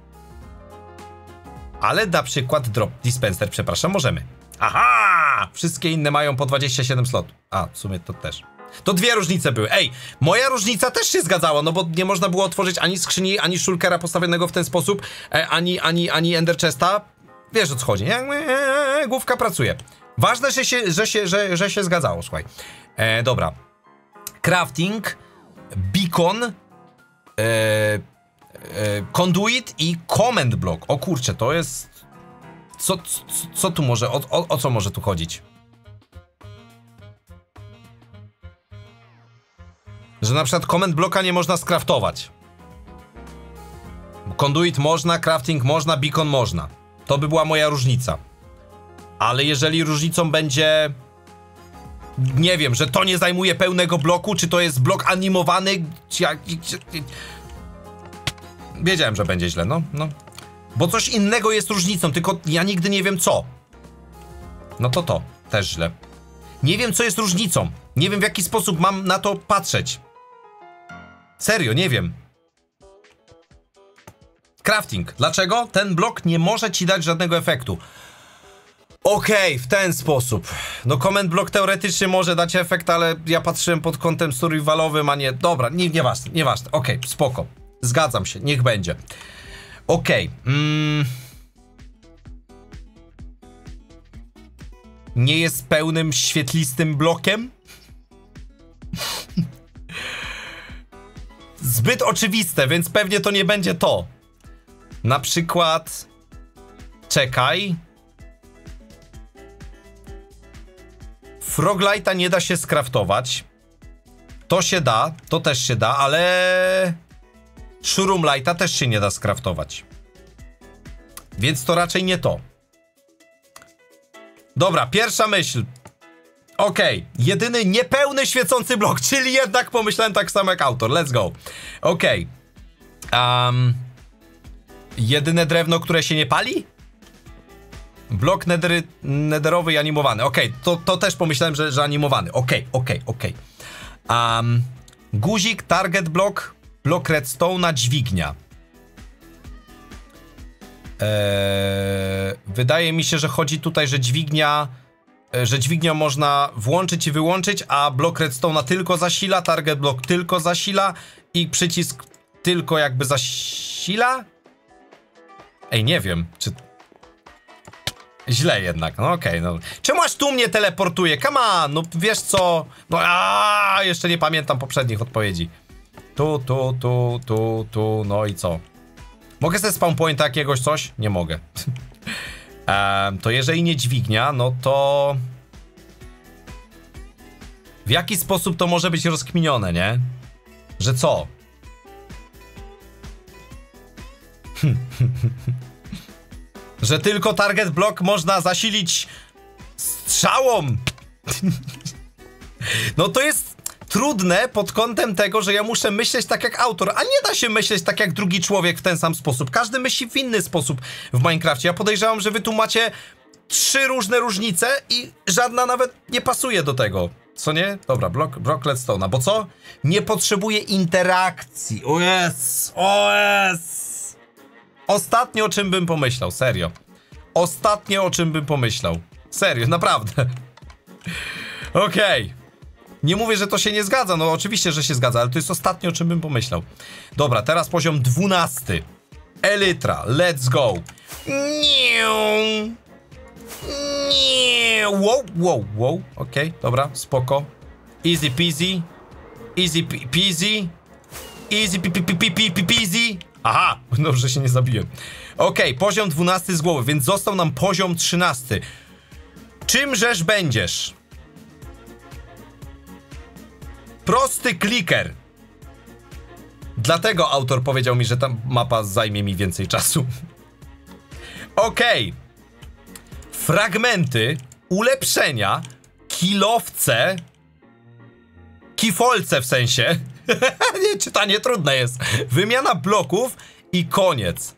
Ale na przykład drop dispenser, przepraszam, możemy. Aha! Wszystkie inne mają po dwadzieścia siedem slotów. A, w sumie to też. To dwie różnice były. Ej, moja różnica też się zgadzała, no bo nie można było otworzyć ani skrzyni, ani shulkera postawionego w ten sposób, e, ani, ani, ani ender chesta. Wiesz, o co chodzi, nie? Główka pracuje. Ważne, że się, że się, że, że się zgadzało, słuchaj. E, dobra. Crafting, beacon, e, e, conduit i command block. O kurczę, to jest... Co, co, co tu może, o, o, o co może tu chodzić? Że na przykład command blocka nie można skraftować. Conduit można, crafting można, beacon można. To by była moja różnica. Ale jeżeli różnicą będzie... Nie wiem, że to nie zajmuje pełnego bloku, czy to jest blok animowany... Wiedziałem, że będzie źle, no, no. Bo coś innego jest różnicą, tylko ja nigdy nie wiem co. No to to, też źle. Nie wiem, co jest różnicą. Nie wiem, w jaki sposób mam na to patrzeć. Serio, nie wiem. Crafting. Dlaczego? Ten blok nie może ci dać żadnego efektu. Okej, okay, w ten sposób. No command block teoretycznie może dać efekt, ale ja patrzyłem pod kątem survivalowym, a nie... Dobra, nie, nieważne, nieważne. Okej, okay, spoko. Zgadzam się, niech będzie. Okej. Okay. Mm. Nie jest pełnym, świetlistym blokiem? Zbyt oczywiste, więc pewnie to nie będzie to. Na przykład... Czekaj. Froglighta nie da się skraftować. To się da, to też się da, ale... Shroomlighta też się nie da skraftować. Więc to raczej nie to. Dobra, pierwsza myśl. Okej, okay. Jedyny niepełny świecący blok, czyli jednak pomyślałem tak samo jak autor. Let's go. Okej. Okay. Um, jedyne drewno, które się nie pali? Blok nedery, nederowy i animowany. Okej, okay, to, to też pomyślałem, że, że animowany. Okej, okay, okej, okay, okej. Okay. Um, guzik, target block, blok redstone'a, dźwignia. Eee, wydaje mi się, że chodzi tutaj, że dźwignia, że dźwignią można włączyć i wyłączyć, a blok redstone'a tylko zasila, target block tylko zasila i przycisk tylko jakby zasila? Ej, nie wiem, czy... Źle jednak, no okej, okay, no. Czemu aż tu mnie teleportuje? Come on, no wiesz co? No aaa, jeszcze nie pamiętam poprzednich odpowiedzi. Tu, tu, tu, tu, tu, no i co? Mogę sobie spawn pointa jakiegoś coś? Nie mogę. um, to jeżeli nie dźwignia, no to... W jaki sposób to może być rozkminione, nie? Że co? Że tylko target block można zasilić strzałą. No to jest trudne pod kątem tego, że ja muszę myśleć tak jak autor, a nie da się myśleć tak jak drugi człowiek w ten sam sposób. Każdy myśli w inny sposób w Minecrafcie. Ja podejrzewam, że wy tu macie trzy różne różnice i żadna nawet nie pasuje do tego. Co nie? Dobra, blok, blok redstone'a. Bo co? Nie potrzebuje interakcji. O jest! O jest! Ostatnie o czym bym pomyślał, serio. Ostatnie o czym bym pomyślał. Serio, naprawdę. Okej. Okay. Nie mówię, że to się nie zgadza, no oczywiście, że się zgadza, ale to jest ostatnie o czym bym pomyślał. Dobra, teraz poziom dwunasty. Elytra, let's go. Nie. Nie. Wow, wow, wow. Okej, okay, dobra, spoko. Easy peasy. Easy peasy. Easy peasy. Aha, dobrze się nie zabiłem. Okej, okay, poziom dwunasty z głowy, więc został nam poziom trzynasty. Czymżeż będziesz? Prosty kliker. Dlatego autor powiedział mi, że ta mapa zajmie mi więcej czasu. Okej. Okay. Fragmenty, ulepszenia, kilowce, kifolce w sensie. Nie, czytanie trudne jest. Wymiana bloków i koniec.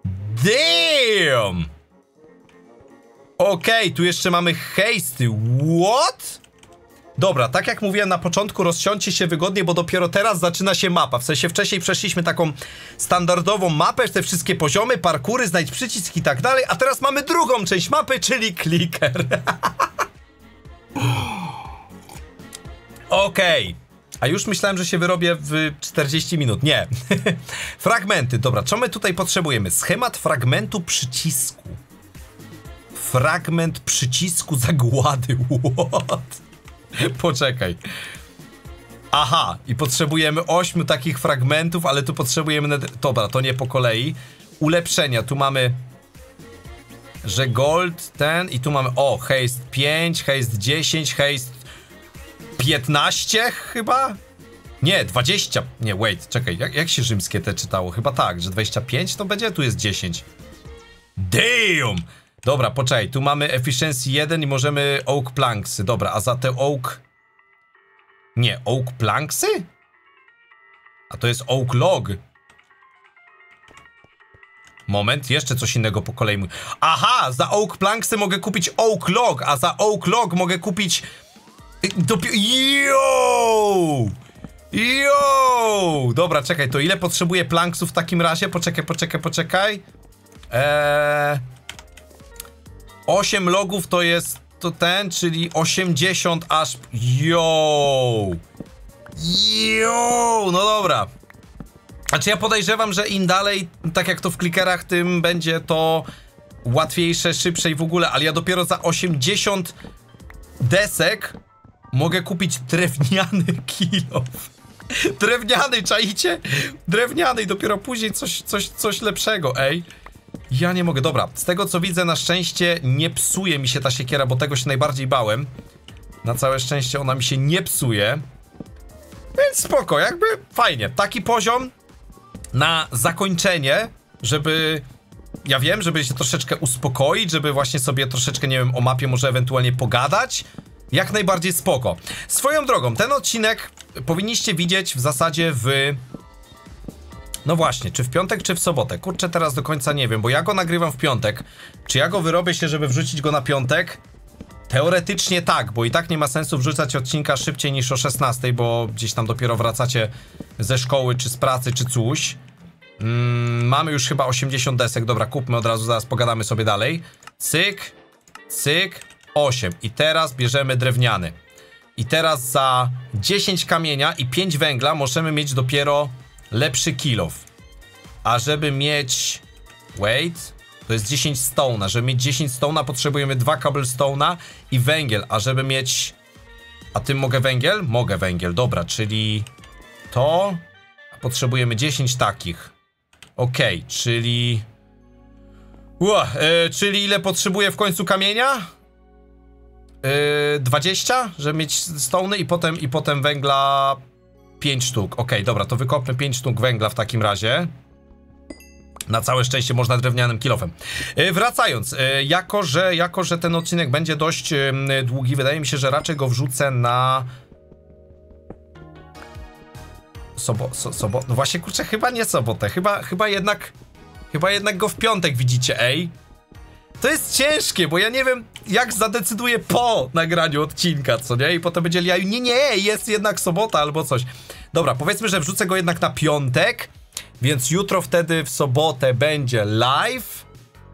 Damn! Okej, okay, tu jeszcze mamy hasty. What? Dobra, tak jak mówiłem na początku, rozsiądźcie się wygodnie, bo dopiero teraz zaczyna się mapa. W sensie wcześniej przeszliśmy taką standardową mapę, te wszystkie poziomy, parkury, znajdź przycisk i tak dalej, a teraz mamy drugą część mapy, czyli clicker. Okej. Okay. A już myślałem, że się wyrobię w czterdzieści minut. Nie. Fragmenty. Dobra, co my tutaj potrzebujemy? Schemat fragmentu przycisku. Fragment przycisku zagłady. What? Poczekaj. Aha, i potrzebujemy ośmiu takich fragmentów, ale tu potrzebujemy... Dobra, to nie po kolei. Ulepszenia, tu mamy... Że gold ten i tu mamy... O, haste pięć, haste dziesięć, haste piętnaście chyba? Nie, dwadzieścia. Nie, wait, czekaj, jak, jak się rzymskie te czytało? Chyba tak, że dwadzieścia pięć to będzie, tu jest dziesięć. Damn! Dobra, poczekaj, tu mamy efficiency jeden i możemy oak planksy. Dobra, a za te oak... Nie, oak planksy? A to jest oak log. Moment, jeszcze coś innego po kolei. Aha, za oak planksy mogę kupić oak log, a za oak log mogę kupić... Dopiero... Yo! Yo! Dobra, czekaj, to ile potrzebuję planksów w takim razie? Poczekaj, poczekaj, poczekaj. Eee... osiem logów to jest to ten, czyli osiemdziesiąt aż... Yo! Yo! No dobra. Znaczy ja podejrzewam, że im dalej, tak jak to w klikerach, tym będzie to łatwiejsze, szybsze i w ogóle, ale ja dopiero za osiemdziesiąt desek mogę kupić drewniany kilof. Drewniany, czaicie? Drewniany i dopiero później coś, coś, coś lepszego, ej. Ja nie mogę, dobra, z tego co widzę na szczęście nie psuje mi się ta siekiera, bo tego się najbardziej bałem. Na całe szczęście ona mi się nie psuje. Więc spoko, jakby fajnie. Taki poziom na zakończenie, żeby... Ja wiem, żeby się troszeczkę uspokoić, żeby właśnie sobie troszeczkę, nie wiem, o mapie może ewentualnie pogadać. Jak najbardziej spoko. Swoją drogą, ten odcinek powinniście widzieć w zasadzie w No właśnie, czy w piątek, czy w sobotę? Kurczę, teraz do końca nie wiem, bo ja go nagrywam w piątek. Czy ja go wyrobię się, żeby wrzucić go na piątek? Teoretycznie tak, bo i tak nie ma sensu wrzucać odcinka szybciej niż o szesnastej, bo gdzieś tam dopiero wracacie ze szkoły, czy z pracy, czy coś. Mm, mamy już chyba osiemdziesiąt desek, dobra, kupmy od razu, zaraz pogadamy sobie dalej. Cyk, cyk, osiem. I teraz bierzemy drewniany. I teraz za dziesięć kamienia i pięć węgla możemy mieć dopiero lepszy kill off. A żeby mieć... Wait... To jest dziesięć stone'a. Żeby mieć dziesięć stone'a potrzebujemy dwa cobblestone'a i węgiel. A żeby mieć... A tym mogę węgiel? Mogę węgiel, dobra, czyli... To... Potrzebujemy dziesięć takich. Okej, okay, czyli... Ua, yy, czyli ile potrzebuję w końcu kamienia? Yy, dwadzieścia, żeby mieć stone'y i potem, i potem węgla pięć sztuk. Okej, okay, dobra, to wykopmy pięć sztuk węgla w takim razie. Na całe szczęście można drewnianym kilofem. Yy, wracając, yy, jako, że, jako że ten odcinek będzie dość yy, długi, wydaje mi się, że raczej go wrzucę na... Sobo, so, sobo... No właśnie, kurczę, chyba nie sobotę, chyba, chyba jednak... Chyba jednak go w piątek widzicie, ej. To jest ciężkie, bo ja nie wiem, jak zadecyduję po nagraniu odcinka, co nie? I potem będzie liaju, nie, nie, jest jednak sobota albo coś. Dobra, powiedzmy, że wrzucę go jednak na piątek, więc jutro wtedy w sobotę będzie live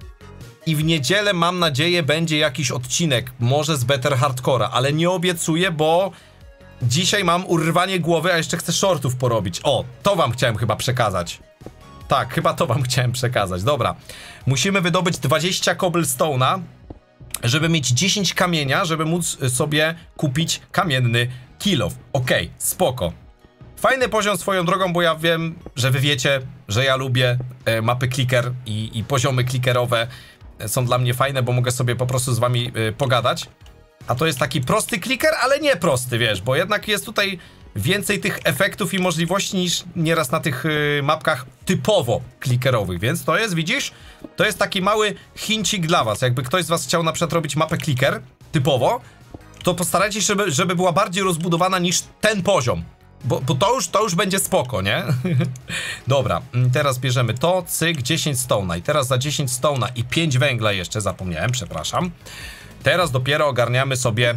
i w niedzielę, mam nadzieję, będzie jakiś odcinek, może z Better Hardcore'a, ale nie obiecuję, bo dzisiaj mam urwanie głowy, a jeszcze chcę shortów porobić. O, to wam chciałem chyba przekazać. Tak, chyba to wam chciałem przekazać. Dobra, musimy wydobyć dwadzieścia cobblestone'a, żeby mieć dziesięć kamienia, żeby móc sobie kupić kamienny kill off. Okej, okay, spoko. Fajny poziom swoją drogą, bo ja wiem, że wy wiecie, że ja lubię e, mapy clicker i, i poziomy clickerowe są dla mnie fajne, bo mogę sobie po prostu z wami e, pogadać. A to jest taki prosty clicker, ale nie prosty, wiesz, bo jednak jest tutaj więcej tych efektów i możliwości niż nieraz na tych y, mapkach typowo clickerowych, więc to jest, widzisz, to jest taki mały hincik dla was. Jakby ktoś z was chciał na przykład robić mapę clicker typowo, to postarajcie się, żeby, żeby była bardziej rozbudowana niż ten poziom, bo, bo to już, to już będzie spoko, nie? Dobra, teraz bierzemy to, cyk, dziesięć stone'a i teraz za dziesięć stone'a i pięć węgla jeszcze, zapomniałem, przepraszam. Teraz dopiero ogarniamy sobie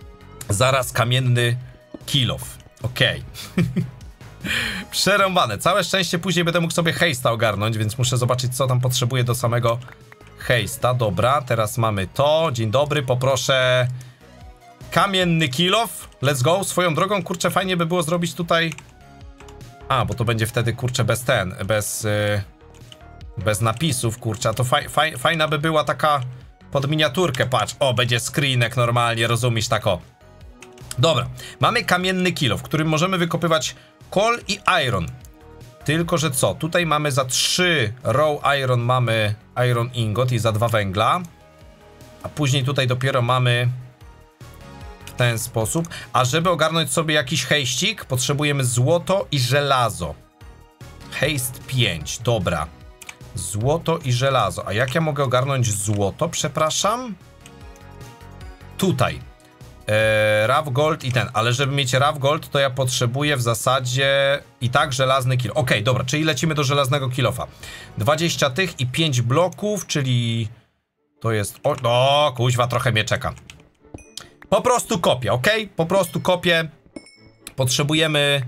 zaraz kamienny kill off. Okej. Okay. Przerąbane. Całe szczęście później będę mógł sobie hejsta ogarnąć, więc muszę zobaczyć, co tam potrzebuję do samego hejsta. Dobra, teraz mamy to. Dzień dobry, poproszę kamienny kill off. Let's go. Swoją drogą, kurczę, fajnie by było zrobić tutaj... A, bo to będzie wtedy, kurczę, bez ten, bez... Yy, bez napisów, kurczę. A to faj, faj, fajna by była taka pod miniaturkę, patrz. O, będzie screenek normalnie, rozumiesz, tak o. Dobra, mamy kamienny kill off, w którym możemy wykopywać coal i iron. Tylko, że co? Tutaj mamy za trzy raw iron, mamy iron ingot i za dwa węgla. A później tutaj dopiero mamy w ten sposób. A żeby ogarnąć sobie jakiś hejścik, potrzebujemy złoto i żelazo. Haste pięć, dobra. Złoto i żelazo. A jak ja mogę ogarnąć złoto, przepraszam? Tutaj. Eee, rough gold i ten, ale żeby mieć rough gold, to ja potrzebuję w zasadzie i tak żelazny kill. Okej, okay, dobra, czyli lecimy do żelaznego kill-offa. dwadzieścia tych i pięć bloków, czyli to jest... O, o kuźwa, trochę mnie czeka. Po prostu kopię, ok? Po prostu kopię. Potrzebujemy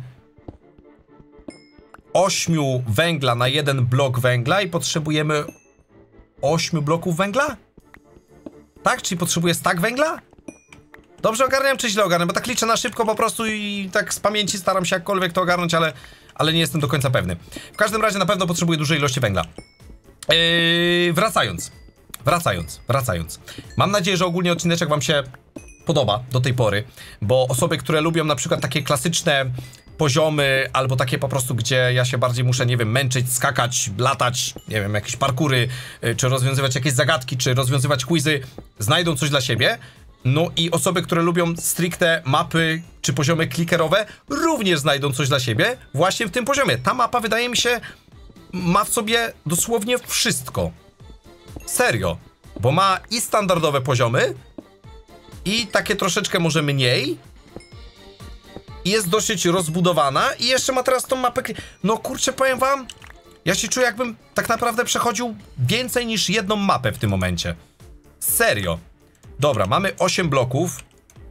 ośmiu węgla na jeden blok węgla i potrzebujemy ośmiu bloków węgla? Tak? Czyli potrzebuję stack węgla? Dobrze ogarniam, czy źle ogarniam? Bo tak liczę na szybko po prostu i tak z pamięci staram się jakkolwiek to ogarnąć, ale, ale nie jestem do końca pewny. W każdym razie na pewno potrzebuję dużej ilości węgla. Yy, wracając. Wracając, wracając. Mam nadzieję, że ogólnie odcineczek wam się podoba do tej pory, bo osoby, które lubią na przykład takie klasyczne poziomy, albo takie po prostu, gdzie ja się bardziej muszę, nie wiem, męczyć, skakać, latać, nie wiem, jakieś parkury, czy rozwiązywać jakieś zagadki, czy rozwiązywać quizy, znajdą coś dla siebie. No i osoby, które lubią stricte mapy czy poziomy clickerowe, również znajdą coś dla siebie właśnie w tym poziomie. Ta mapa, wydaje mi się, ma w sobie dosłownie wszystko. Serio. Bo ma i standardowe poziomy, i takie troszeczkę może mniej, i jest dosyć rozbudowana, i jeszcze ma teraz tą mapę... No kurczę, powiem wam, Ja się czuję, jakbym tak naprawdę przechodził więcej niż jedną mapę w tym momencie. Serio. Dobra, mamy osiem bloków.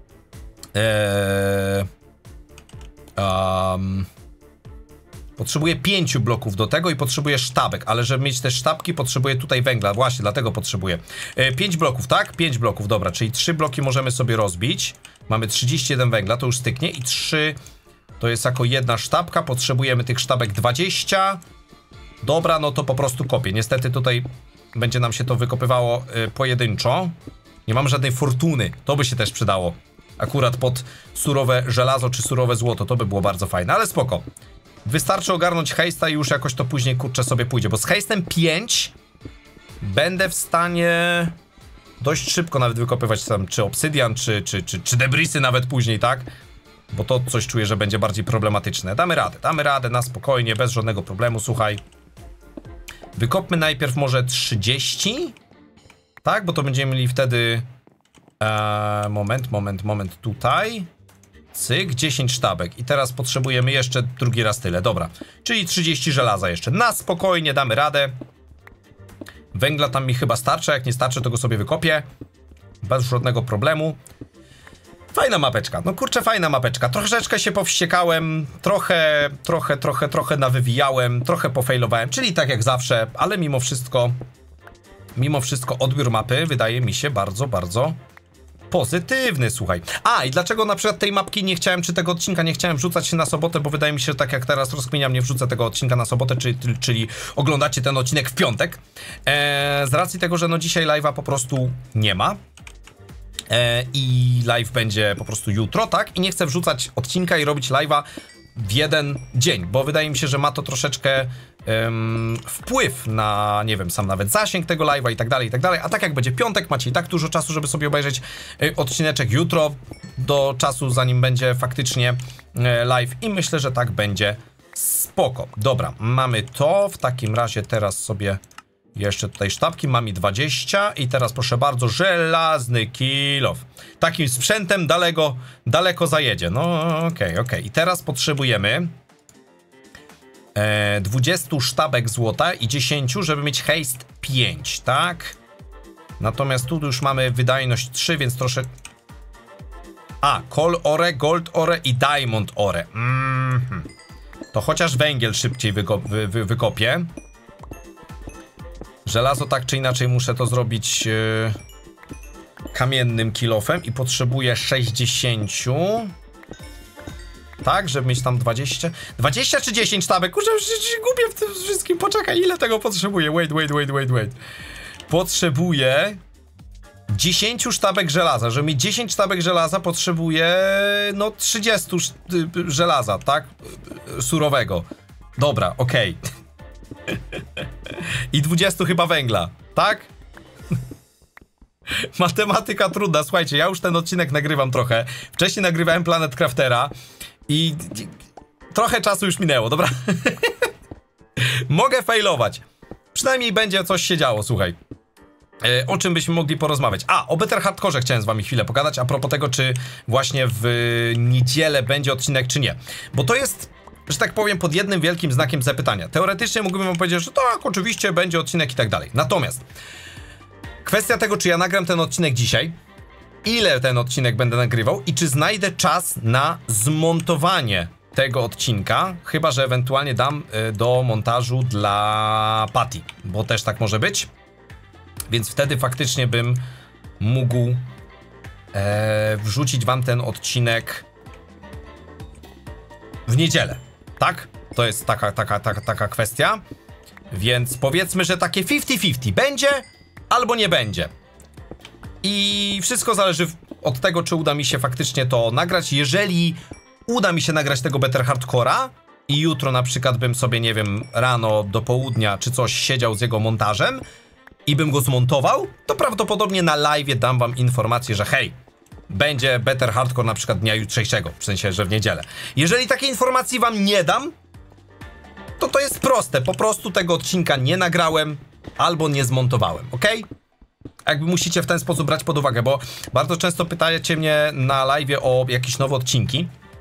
Eee... Um... Potrzebuję pięciu bloków do tego i potrzebuję sztabek, ale żeby mieć te sztabki, potrzebuję tutaj węgla. Właśnie, dlatego potrzebuję. E, pięć bloków, tak? pięć bloków, dobra, czyli trzy bloki możemy sobie rozbić. Mamy trzydzieści jeden węgla, to już styknie i trzy to jest jako jedna sztabka. Potrzebujemy tych sztabek dwadzieścia. Dobra, no to po prostu kopię. Niestety tutaj będzie nam się to wykopywało e, pojedynczo. Nie mam żadnej fortuny, to by się też przydało. Akurat pod surowe żelazo czy surowe złoto, to by było bardzo fajne, ale spoko. Wystarczy ogarnąć hejsta i już jakoś to później, kurczę, sobie pójdzie. Bo z hejstem pięć będę w stanie dość szybko nawet wykopywać tam czy obsydian, czy, czy, czy, czy debrisy nawet później, tak? Bo to coś czuję, że będzie bardziej problematyczne. Damy radę, damy radę na spokojnie, bez żadnego problemu, słuchaj. Wykopmy najpierw może trzydzieści. Tak, bo to będziemy mieli wtedy... Eee, moment, moment, moment, tutaj... Cyk, dziesięć sztabek i teraz potrzebujemy jeszcze drugi raz tyle, dobra. Czyli trzydzieści żelaza jeszcze, na spokojnie damy radę. Węgla tam mi chyba starczy, jak nie starczy, to go sobie wykopię. Bez żadnego problemu. Fajna mapeczka, no kurczę, fajna mapeczka. Troszeczkę się powściekałem, trochę, trochę, trochę, trochę nawywijałem, trochę pofejlowałem, czyli tak jak zawsze, ale mimo wszystko, mimo wszystko odbiór mapy wydaje mi się bardzo, bardzo... pozytywny, słuchaj. A, i dlaczego na przykład tej mapki nie chciałem, czy tego odcinka nie chciałem wrzucać się na sobotę, bo wydaje mi się, że tak jak teraz rozkminiam, nie wrzucę tego odcinka na sobotę, czyli, czyli oglądacie ten odcinek w piątek. Eee, z racji tego, że no dzisiaj live'a po prostu nie ma. Eee, I live będzie po prostu jutro, tak? I nie chcę wrzucać odcinka i robić live'a w jeden dzień, bo wydaje mi się, że ma to troszeczkę um, wpływ na, nie wiem, sam nawet zasięg tego live'a i tak dalej, i tak dalej. A tak jak będzie piątek, macie i tak dużo czasu, żeby sobie obejrzeć y, odcineczek jutro, do czasu, zanim będzie faktycznie y, live i myślę, że tak będzie spoko. Dobra, mamy to, w takim razie teraz sobie jeszcze tutaj sztabki, mamy dwadzieścia i teraz proszę bardzo, żelazny kilof. Takim sprzętem daleko, daleko zajedzie. No okej, okay, okej. Okay. I teraz potrzebujemy e, dwadzieścia sztabek złota i dziesięć, żeby mieć haste pięć, tak? Natomiast tu już mamy wydajność trzy, więc troszkę... A, coal ore, gold ore i diamond ore. Mm-hmm. To chociaż węgiel szybciej wyko wy wy wykopię. Żelazo tak czy inaczej muszę to zrobić yy, kamiennym kilofem i potrzebuję sześćdziesiąt. Tak, żeby mieć tam dwadzieścia. dwadzieścia czy dziesięć sztabek? Kurczę, już się gubię w tym wszystkim. Poczekaj, ile tego potrzebuję? Wait, wait, wait, wait, wait. Potrzebuję dziesięć sztabek żelaza. Żeby mieć dziesięć sztabek żelaza, potrzebuję no trzydzieści żelaza, tak? Surowego. Dobra, okej. Okay. I dwadzieścia chyba węgla, tak? Matematyka trudna, słuchajcie, ja już ten odcinek nagrywam trochę. Wcześniej nagrywałem Planet Craftera i trochę czasu już minęło, dobra? Mogę failować. Przynajmniej będzie coś się działo, słuchaj. E, o czym byśmy mogli porozmawiać? A, o Better Hardcore chciałem z wami chwilę pogadać, a propos tego, czy właśnie w niedzielę będzie odcinek, czy nie. Bo to jest, że tak powiem, pod jednym wielkim znakiem zapytania. Teoretycznie mógłbym wam powiedzieć, że tak, oczywiście będzie odcinek i tak dalej. Natomiast kwestia tego, czy ja nagram ten odcinek dzisiaj, ile ten odcinek będę nagrywał i czy znajdę czas na zmontowanie tego odcinka, chyba że ewentualnie dam y, do montażu dla Patty, bo też tak może być. Więc wtedy faktycznie bym mógł e, wrzucić wam ten odcinek w niedzielę, tak? To jest taka, taka, taka, taka kwestia. Więc powiedzmy, że takie fifty fifty będzie albo nie będzie. I wszystko zależy od tego, czy uda mi się faktycznie to nagrać. Jeżeli uda mi się nagrać tego Better Hardcore'a i jutro na przykład bym sobie, nie wiem, rano do południa czy coś siedział z jego montażem i bym go zmontował, to prawdopodobnie na live'ie dam wam informację, że hej, będzie Better Hardcore na przykład dnia jutrzejszego, w sensie, że w niedzielę. Jeżeli takiej informacji wam nie dam, to to jest proste, po prostu tego odcinka nie nagrałem albo nie zmontowałem, ok? Jakby musicie w ten sposób brać pod uwagę, bo bardzo często pytacie mnie na live'ie o jakieś nowe odcinki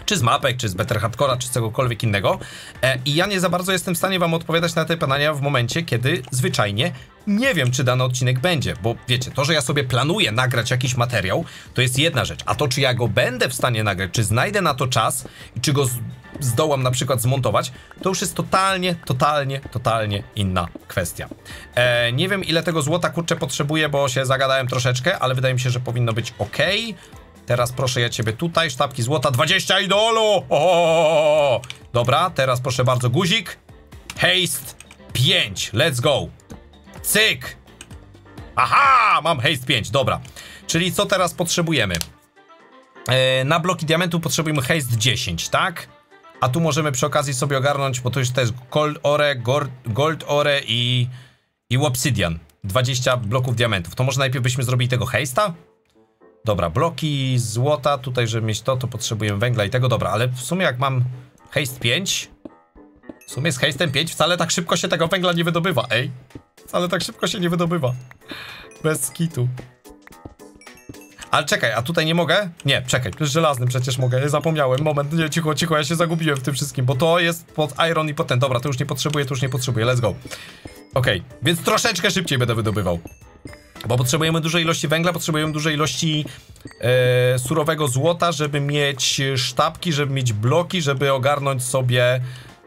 Czy z mapek, czy z Better Hardcora, czy z czegokolwiek innego. E, I ja nie za bardzo jestem w stanie wam odpowiadać na te pytania w momencie, kiedy zwyczajnie nie wiem, czy dany odcinek będzie. Bo wiecie, to, że ja sobie planuję nagrać jakiś materiał, to jest jedna rzecz. A to, czy ja go będę w stanie nagrać, czy znajdę na to czas, i czy go z, zdołam na przykład zmontować, to już jest totalnie, totalnie, totalnie inna kwestia. E, nie wiem, ile tego złota, kurczę, potrzebuję, bo się zagadałem troszeczkę, ale wydaje mi się, że powinno być ok. Teraz proszę ja ciebie tutaj, sztabki złota, dwadzieścia idolu! O! Dobra, teraz proszę bardzo guzik. Haste pięć, let's go. Cyk! Aha! Mam haste pięć, dobra. Czyli co teraz potrzebujemy? E, na bloki diamentu potrzebujemy haste dziesięć, tak? A tu możemy przy okazji sobie ogarnąć, bo to już też gold ore, gold, gold ore i, i obsidian. dwadzieścia bloków diamentów. To może najpierw byśmy zrobili tego haste'a? Dobra, bloki złota, tutaj żeby mieć to, to potrzebujemy węgla i tego, dobra, ale w sumie jak mam haste pięć, w sumie z hastem pięć wcale tak szybko się tego węgla nie wydobywa, ej. Wcale tak szybko się nie wydobywa. Bez skitu. Ale czekaj, a tutaj nie mogę? Nie, czekaj, to jest żelazny, przecież mogę, zapomniałem, moment, nie, cicho, cicho, ja się zagubiłem w tym wszystkim, bo to jest pod iron i pod ten, dobra, to już nie potrzebuję, to już nie potrzebuję, let's go. Okej, okay, więc troszeczkę szybciej będę wydobywał. Bo potrzebujemy dużej ilości węgla, potrzebujemy dużej ilości e, surowego złota, żeby mieć sztabki, żeby mieć bloki, żeby ogarnąć sobie e,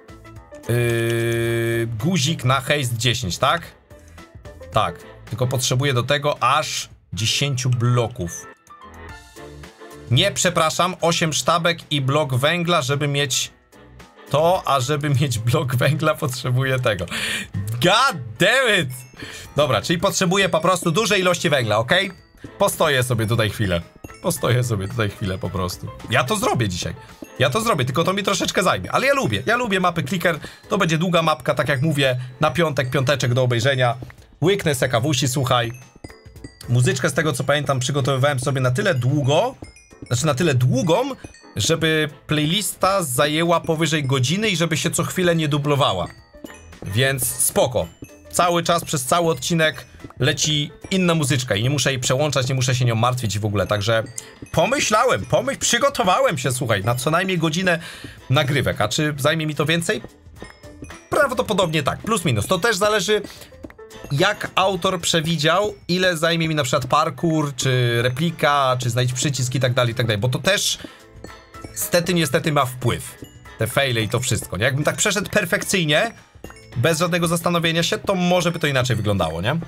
guzik na haste dziesięć, tak? Tak, tylko potrzebuję do tego aż dziesięć bloków. Nie, przepraszam, osiem sztabek i blok węgla, żeby mieć to, a żeby mieć blok węgla potrzebuję tego. God damn it! Dobra, czyli potrzebuję po prostu dużej ilości węgla, ok? Postoję sobie tutaj chwilę. Postoję sobie tutaj chwilę po prostu. Ja to zrobię dzisiaj. Ja to zrobię, tylko to mi troszeczkę zajmie. Ale ja lubię, ja lubię mapy clicker. To będzie długa mapka, tak jak mówię, na piątek, piąteczek do obejrzenia. Łyknę se kawusi, słuchaj. Muzyczkę z tego co pamiętam przygotowywałem sobie na tyle długo, znaczy na tyle długą, żeby playlista zajęła powyżej godziny i żeby się co chwilę nie dublowała. Więc spoko. Cały czas, przez cały odcinek leci inna muzyczka i nie muszę jej przełączać, nie muszę się nią martwić w ogóle, także pomyślałem, pomyśl, przygotowałem się, słuchaj, na co najmniej godzinę nagrywek, a czy zajmie mi to więcej? Prawdopodobnie tak, plus minus, to też zależy jak autor przewidział, ile zajmie mi na przykład parkour, czy replika, czy znajdź przycisk i tak dalej, i tak dalej, bo to też stety, niestety ma wpływ, te faile i to wszystko, nie? Jakbym tak przeszedł perfekcyjnie, bez żadnego zastanowienia się, to może by to inaczej wyglądało, nie?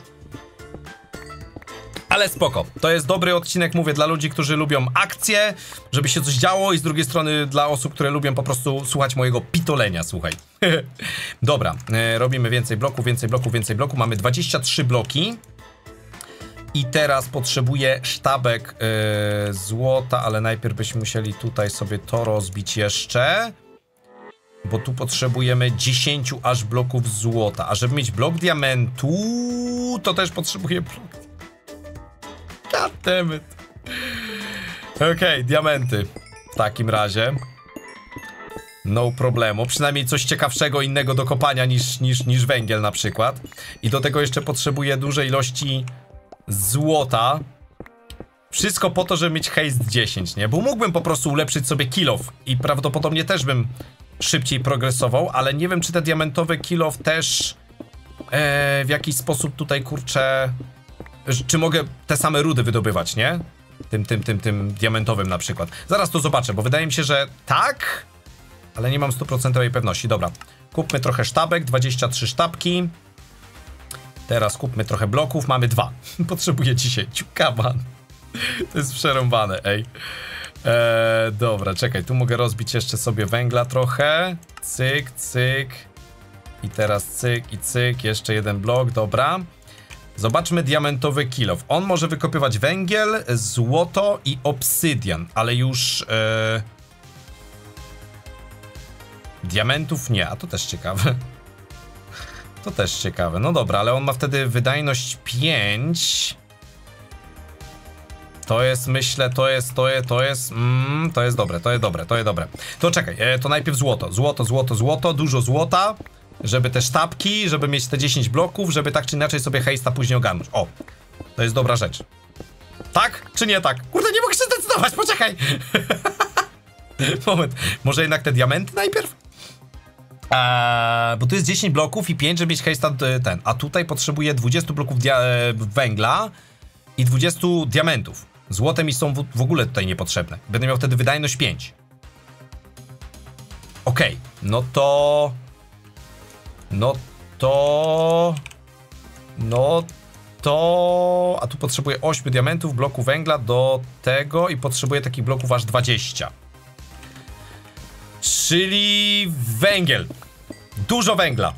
Ale spoko, to jest dobry odcinek, mówię, dla ludzi, którzy lubią akcję, żeby się coś działo i z drugiej strony dla osób, które lubią po prostu słuchać mojego pitolenia, słuchaj. Dobra, e, robimy więcej bloków, więcej bloków, więcej bloków, mamy dwadzieścia trzy bloki. I teraz potrzebuję sztabek e, złota, ale najpierw byśmy musieli tutaj sobie to rozbić jeszcze. Bo tu potrzebujemy dziesięć aż bloków złota. A żeby mieć blok diamentu, to też potrzebuję blok. God damn it. Okej, okay, diamenty. W takim razie. No problemu. Przynajmniej coś ciekawszego innego do kopania niż, niż, niż węgiel na przykład. I do tego jeszcze potrzebuję dużej ilości złota. Wszystko po to, żeby mieć haste dziesięć, nie? Bo mógłbym po prostu ulepszyć sobie kill off i prawdopodobnie też bym szybciej progresował, ale nie wiem, czy te diamentowe kill off też e, w jakiś sposób tutaj, kurczę, czy mogę te same rudy wydobywać, nie? Tym, tym, tym, tym diamentowym na przykład. Zaraz to zobaczę, bo wydaje mi się, że tak, ale nie mam stuprocentowej pewności. Dobra, kupmy trochę sztabek, dwadzieścia trzy sztabki. Teraz kupmy trochę bloków, mamy dwa. Potrzebuję dziesięć, come on. To jest przerąbane, ej. Eee, dobra, czekaj, tu mogę rozbić jeszcze sobie węgla trochę. Cyk, cyk. I teraz cyk i cyk, jeszcze jeden blok, dobra. Zobaczmy diamentowy kill off. On może wykopywać węgiel, złoto i obsydian, ale już... E... diamentów nie, a to też ciekawe. To też ciekawe, no dobra, ale on ma wtedy wydajność pięć. To jest, myślę, to jest, to jest, to jest, mm, to jest dobre, to jest dobre, to jest dobre. To czekaj, e, to najpierw złoto, złoto, złoto, złoto, dużo złota, żeby te sztabki, żeby mieć te dziesięć bloków, żeby tak czy inaczej sobie hejsta później ogarnąć. O, to jest dobra rzecz. Tak czy nie tak? Kurde, nie mogę się zdecydować, poczekaj. Moment, może jednak te diamenty najpierw? Eee, bo tu jest dziesięć bloków i pięć, żeby mieć hejsta ten. A tutaj potrzebuję dwadzieścia bloków węgla i dwadzieścia diamentów. Złote mi są w, w ogóle tutaj niepotrzebne. Będę miał wtedy wydajność pięć. Okej, okay, no to... No to... No to... A tu potrzebuję osiem diamentów, bloku węgla do tego i potrzebuję takich bloków aż dwadzieścia. Czyli węgiel. Dużo węgla.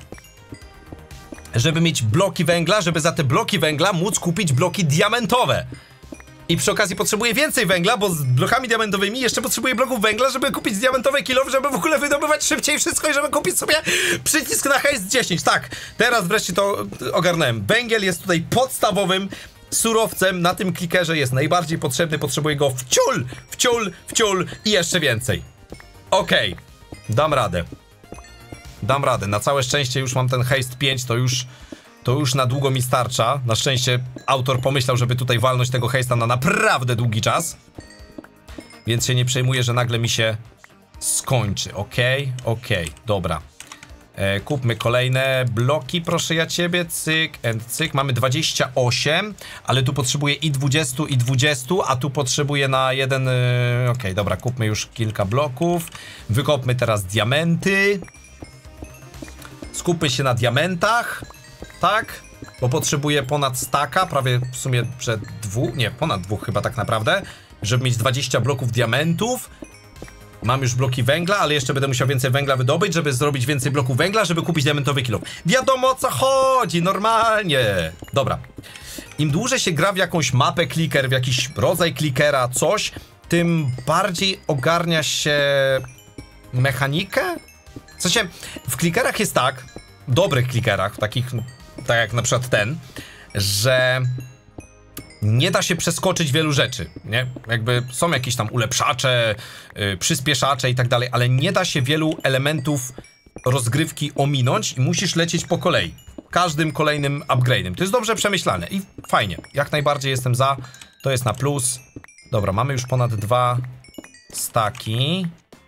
Żeby mieć bloki węgla, żeby za te bloki węgla móc kupić bloki diamentowe. I przy okazji potrzebuję więcej węgla, bo z blokami diamentowymi jeszcze potrzebuję bloków węgla, żeby kupić diamentowe kilo, żeby w ogóle wydobywać szybciej wszystko i żeby kupić sobie przycisk na hejst dziesięć. Tak, teraz wreszcie to ogarnąłem. Węgiel jest tutaj podstawowym surowcem na tym klikerze, jest najbardziej potrzebny, potrzebuję go w ciul, w ciul, w ciul i jeszcze więcej. Okej, okay. Dam radę. Dam radę, na całe szczęście już mam ten hejst pięć, to już... To już na długo mi starcza. Na szczęście autor pomyślał, żeby tutaj walnąć tego hejsta na naprawdę długi czas. Więc się nie przejmuję, że nagle mi się skończy. Okej, okay, okej, okay, dobra. E, kupmy kolejne bloki, proszę ja ciebie. Cyk, and cyk. Mamy dwadzieścia osiem, ale tu potrzebuję i dwadzieścia, i dwadzieścia, a tu potrzebuję na jeden... E, okej, okay, dobra, kupmy już kilka bloków. Wykopmy teraz diamenty. Skupmy się na diamentach. Tak, bo potrzebuję ponad staka, prawie w sumie przed dwóch, nie, ponad dwóch chyba tak naprawdę, żeby mieć dwadzieścia bloków diamentów. Mam już bloki węgla, ale jeszcze będę musiał więcej węgla wydobyć, żeby zrobić więcej bloków węgla, żeby kupić diamentowy kilo. Wiadomo o co chodzi, normalnie. Dobra, im dłużej się gra w jakąś mapę kliker, w jakiś rodzaj klikera, coś, tym bardziej ogarnia się mechanikę. W sensie, w klikerach jest tak, dobrych klikerach, takich... tak jak na przykład ten, że nie da się przeskoczyć wielu rzeczy, nie? Jakby są jakieś tam ulepszacze, yy, przyspieszacze i tak dalej, ale nie da się wielu elementów rozgrywki ominąć i musisz lecieć po kolei. Każdym kolejnym upgrade'em. To jest dobrze przemyślane i fajnie. Jak najbardziej jestem za. To jest na plus. Dobra, mamy już ponad dwa staki.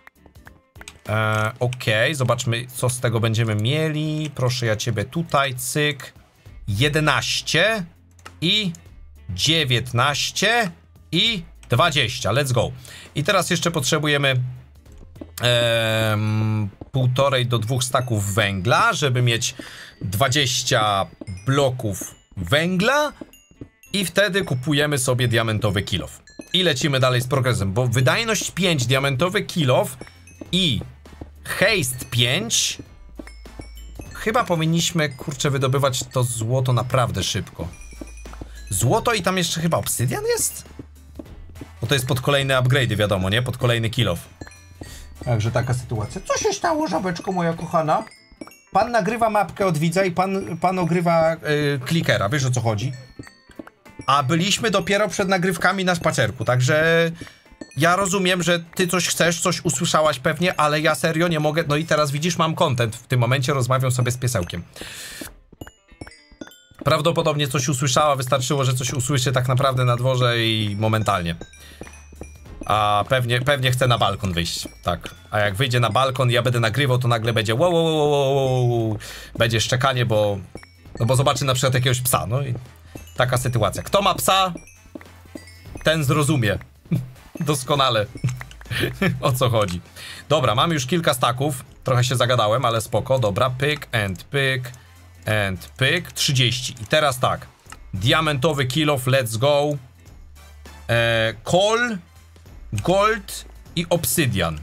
Eee, Okej, okay. Zobaczmy, co z tego będziemy mieli. Proszę ja ciebie tutaj, cyk. jedenaście i dziewiętnaście i dwadzieścia. Let's go. I teraz jeszcze potrzebujemy e, półtorej do dwóch staków węgla, żeby mieć dwadzieścia bloków węgla i wtedy kupujemy sobie diamentowy kilof. I lecimy dalej z progresem, bo wydajność pięć, diamentowy kilof i hejst pięć. Chyba powinniśmy, kurczę, wydobywać to złoto naprawdę szybko. Złoto i tam jeszcze chyba obsydian jest? Bo to jest pod kolejne upgrade'y, wiadomo, nie? Pod kolejny kilof. Także taka sytuacja. Co się stało, żabeczko moja kochana? Pan nagrywa mapkę od widza i pan, pan ogrywa yy, klikera, wiesz o co chodzi? A byliśmy dopiero przed nagrywkami na spacerku, także... Ja rozumiem, że ty coś chcesz, coś usłyszałaś pewnie, ale ja serio nie mogę. No i teraz widzisz, mam content. W tym momencie rozmawiam sobie z piesełkiem. Prawdopodobnie coś usłyszała, wystarczyło, że coś usłyszy tak naprawdę na dworze i momentalnie. A pewnie, pewnie chce na balkon wyjść, tak. A jak wyjdzie na balkon i ja będę nagrywał, to nagle będzie wow, wow, wow, wow, wow. Będzie szczekanie, bo... No bo zobaczy na przykład jakiegoś psa, no i taka sytuacja. Kto ma psa, ten zrozumie. Doskonale. O co chodzi. Dobra, mamy już kilka staków. Trochę się zagadałem, ale spoko. Dobra, pyk and pyk and pyk. trzydzieści. I teraz tak. Diamentowy kilof, let's go. Eee, coal, gold i obsydian.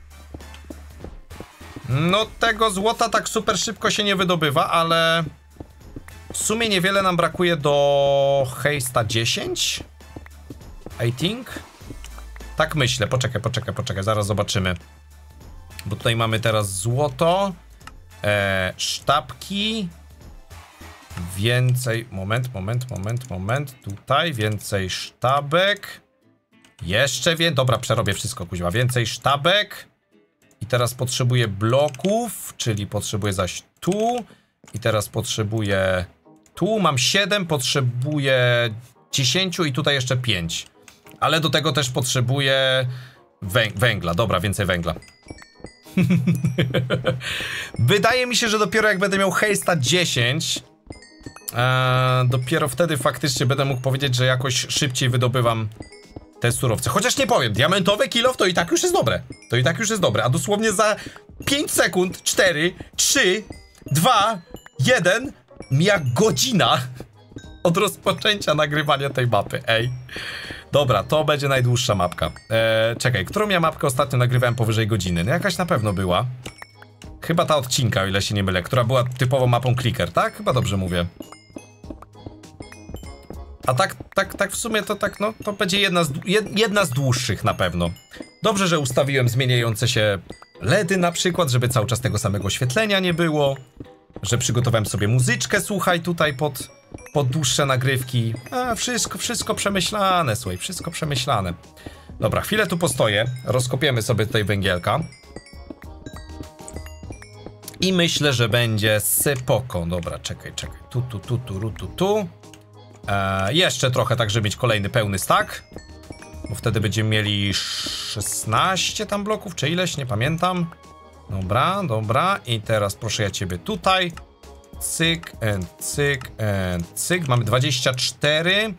No tego złota tak super szybko się nie wydobywa, ale... W sumie niewiele nam brakuje do hejsta dziesięć. I think. Tak myślę, poczekaj, poczekaj, poczekaj, zaraz zobaczymy. Bo tutaj mamy teraz złoto, e, sztabki, więcej, moment, moment, moment, moment, tutaj więcej sztabek, jeszcze więcej, dobra, przerobię wszystko, kuźwa, więcej sztabek i teraz potrzebuję bloków, czyli potrzebuję zaś tu i teraz potrzebuję, tu mam siedem, potrzebuję dziesięć i tutaj jeszcze pięć. Ale do tego też potrzebuję Wę węgla, dobra, więcej węgla. Wydaje mi się, że dopiero jak będę miał haste'a dziesięć, e, dopiero wtedy faktycznie będę mógł powiedzieć, że jakoś szybciej wydobywam te surowce. Chociaż nie powiem, diamentowe kill off to i tak już jest dobre. To i tak już jest dobre, a dosłownie za pięć sekund, cztery, trzy, dwa, jeden mija godzina od rozpoczęcia nagrywania tej mapy, ej. Dobra, to będzie najdłuższa mapka. Eee, czekaj, którą ja mapkę ostatnio nagrywałem powyżej godziny? No jakaś na pewno była. Chyba ta odcinka, o ile się nie mylę, która była typową mapą clicker, tak? Chyba dobrze mówię. A tak, tak, tak w sumie to tak, no, to będzie jedna z, jedna z dłuższych na pewno. Dobrze, że ustawiłem zmieniające się ledy na przykład, żeby cały czas tego samego oświetlenia nie było. Że przygotowałem sobie muzyczkę, słuchaj, tutaj pod, pod dłuższe nagrywki. A, wszystko, wszystko przemyślane, słuchaj, wszystko przemyślane. Dobra, chwilę tu postoję, rozkopiemy sobie tutaj węgielka. I myślę, że będzie spoko. Dobra, czekaj, czekaj, tu, tu, tu, tu, tu, tu. Eee, jeszcze trochę, tak żeby mieć kolejny pełny stack. Bo wtedy będziemy mieli szesnaście tam bloków, czy ileś, nie pamiętam. Dobra, dobra. I teraz proszę ja ciebie tutaj. Cyk, and cyk, and cyk. Mamy dwadzieścia cztery.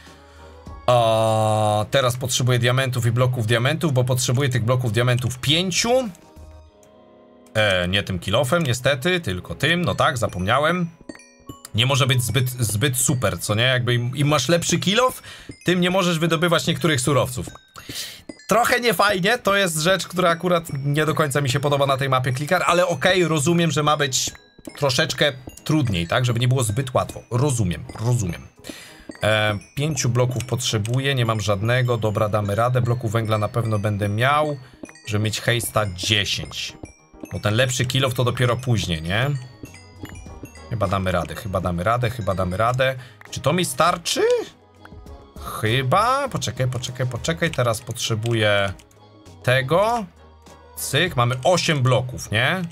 A teraz potrzebuję diamentów i bloków diamentów, bo potrzebuję tych bloków diamentów pięciu. E, nie tym kilofem, niestety, tylko tym. No tak, zapomniałem. Nie może być zbyt, zbyt super, co nie? Jakby im, im masz lepszy kilof, tym nie możesz wydobywać niektórych surowców. Trochę niefajnie, to jest rzecz, która akurat nie do końca mi się podoba na tej mapie clicker, ale okej, okay, rozumiem, że ma być troszeczkę trudniej, tak? Żeby nie było zbyt łatwo. Rozumiem, rozumiem. E, pięciu bloków potrzebuję, nie mam żadnego, dobra, damy radę. Bloków węgla na pewno będę miał, żeby mieć haste'a dziesięć. Bo ten lepszy kilof to dopiero później, nie? Chyba damy radę, chyba damy radę, chyba damy radę. Czy to mi starczy? Chyba. Poczekaj, poczekaj, poczekaj. Teraz potrzebuję tego. Cyk, mamy osiem bloków, nie?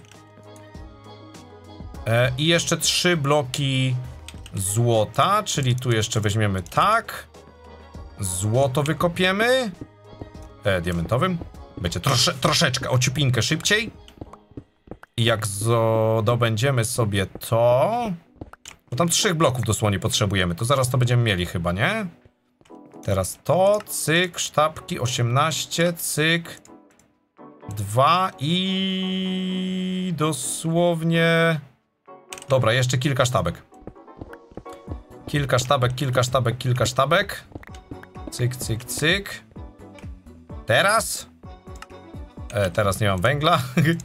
E, I jeszcze trzy bloki złota, czyli tu jeszcze weźmiemy tak. Złoto wykopiemy. E, diamentowym. Będzie trosze, troszeczkę, ociupinkę szybciej. I jak zdobędziemy sobie to... Bo tam trzech bloków dosłownie potrzebujemy. To zaraz to będziemy mieli chyba, nie? Teraz to, cyk, sztabki, osiemnaście, cyk. Dwa i... dosłownie... Dobra, jeszcze kilka sztabek. Kilka sztabek, kilka sztabek, kilka sztabek. Cyk, cyk, cyk. Teraz... E, teraz nie mam węgla.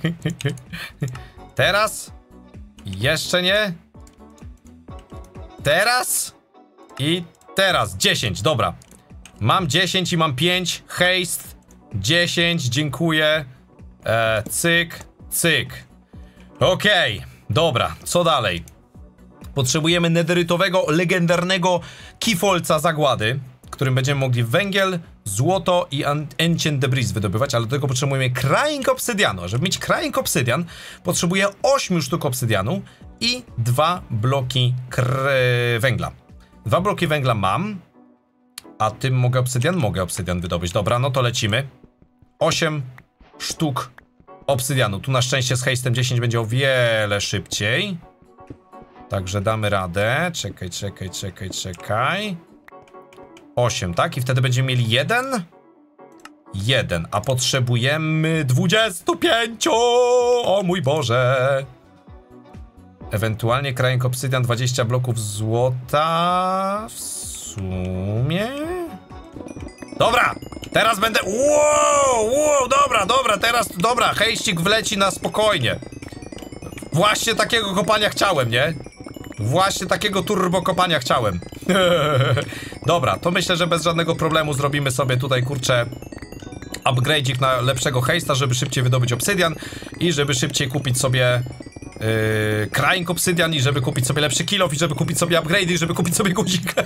Teraz. Jeszcze nie. Teraz. I teraz. dziesięć, dobra. Mam dziesięć i mam pięć. Haste. dziesięć, dziękuję. E, cyk, cyk. Okej, okay. Dobra, co dalej? Potrzebujemy nederytowego, legendarnego kifolca zagłady, którym będziemy mogli węgiel, złoto i ancient debris wydobywać, ale do tego potrzebujemy crying obsydianu. A żeby mieć crying obsydian, potrzebuję osiem sztuk obsydianu i dwa bloki węgla. Dwa bloki węgla mam, a tym mogę obsydian? Mogę obsydian wydobyć. Dobra, no to lecimy. osiem sztuk obsydianu. Tu na szczęście z haste'em dziesięć będzie o wiele szybciej. Także damy radę. Czekaj, czekaj, czekaj, czekaj. osiem, tak? I wtedy będziemy mieli jeden. jeden, a potrzebujemy dwadzieścia pięć. O mój Boże. Ewentualnie crying obsydian, dwadzieścia bloków złota. W sumie... Dobra, teraz będę... Wow, wow, dobra, dobra, teraz... Dobra, hejścik wleci na spokojnie. Właśnie takiego kopania chciałem, nie? Właśnie takiego turbo kopania chciałem. Dobra, to myślę, że bez żadnego problemu zrobimy sobie tutaj, kurczę, upgrade'ik na lepszego haste'a, żeby szybciej wydobyć obsydian i żeby szybciej kupić sobie yy, crying obsydian i żeby kupić sobie lepszy kill off i żeby kupić sobie upgrade i żeby kupić sobie guzik.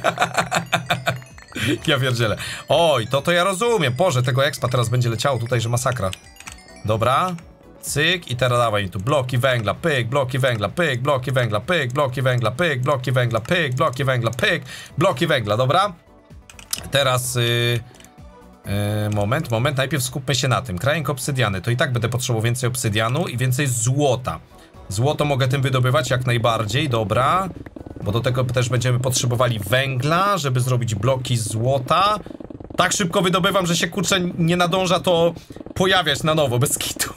Ja pierdzielę. Oj, to to ja rozumiem. Boże, tego expa teraz będzie leciało tutaj, że masakra. Dobra. Cyk i teraz dawaj mi tu bloki węgla, pyk, bloki węgla, pyk, bloki węgla, pyk, bloki węgla, pyk, bloki węgla, pyk, bloki węgla, pyk, bloki węgla, dobra? Teraz yy, Yy, moment, moment, najpierw skupmy się na tym. Kraink obsydiany, to i tak będę potrzebował więcej obsydianu i więcej złota. Złoto mogę tym wydobywać jak najbardziej, dobra. Bo do tego też będziemy potrzebowali węgla, żeby zrobić bloki złota. Tak szybko wydobywam, że się kurczę nie nadąża to pojawiać na nowo, bez kitu.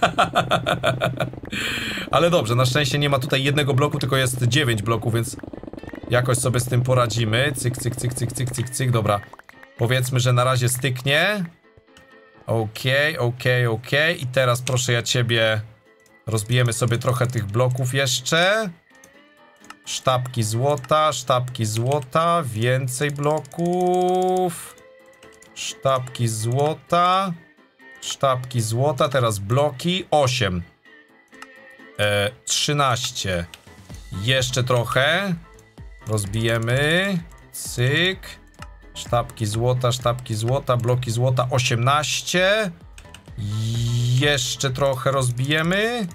Ale dobrze, na szczęście nie ma tutaj jednego bloku, tylko jest dziewięć bloków, więc jakoś sobie z tym poradzimy. Cyk, cyk, cyk, cyk, cyk, cyk, cyk, dobra. Powiedzmy, że na razie styknie. Okej, okej, okej. I teraz proszę ja ciebie... Rozbijemy sobie trochę tych bloków jeszcze. Sztabki złota, sztabki złota. Więcej bloków. Sztabki złota. Sztabki złota, teraz bloki. osiem. E, trzynaście. Jeszcze trochę. Rozbijemy. Cyk. Sztabki złota, sztabki złota, bloki złota. osiemnaście. Jeszcze trochę rozbijemy.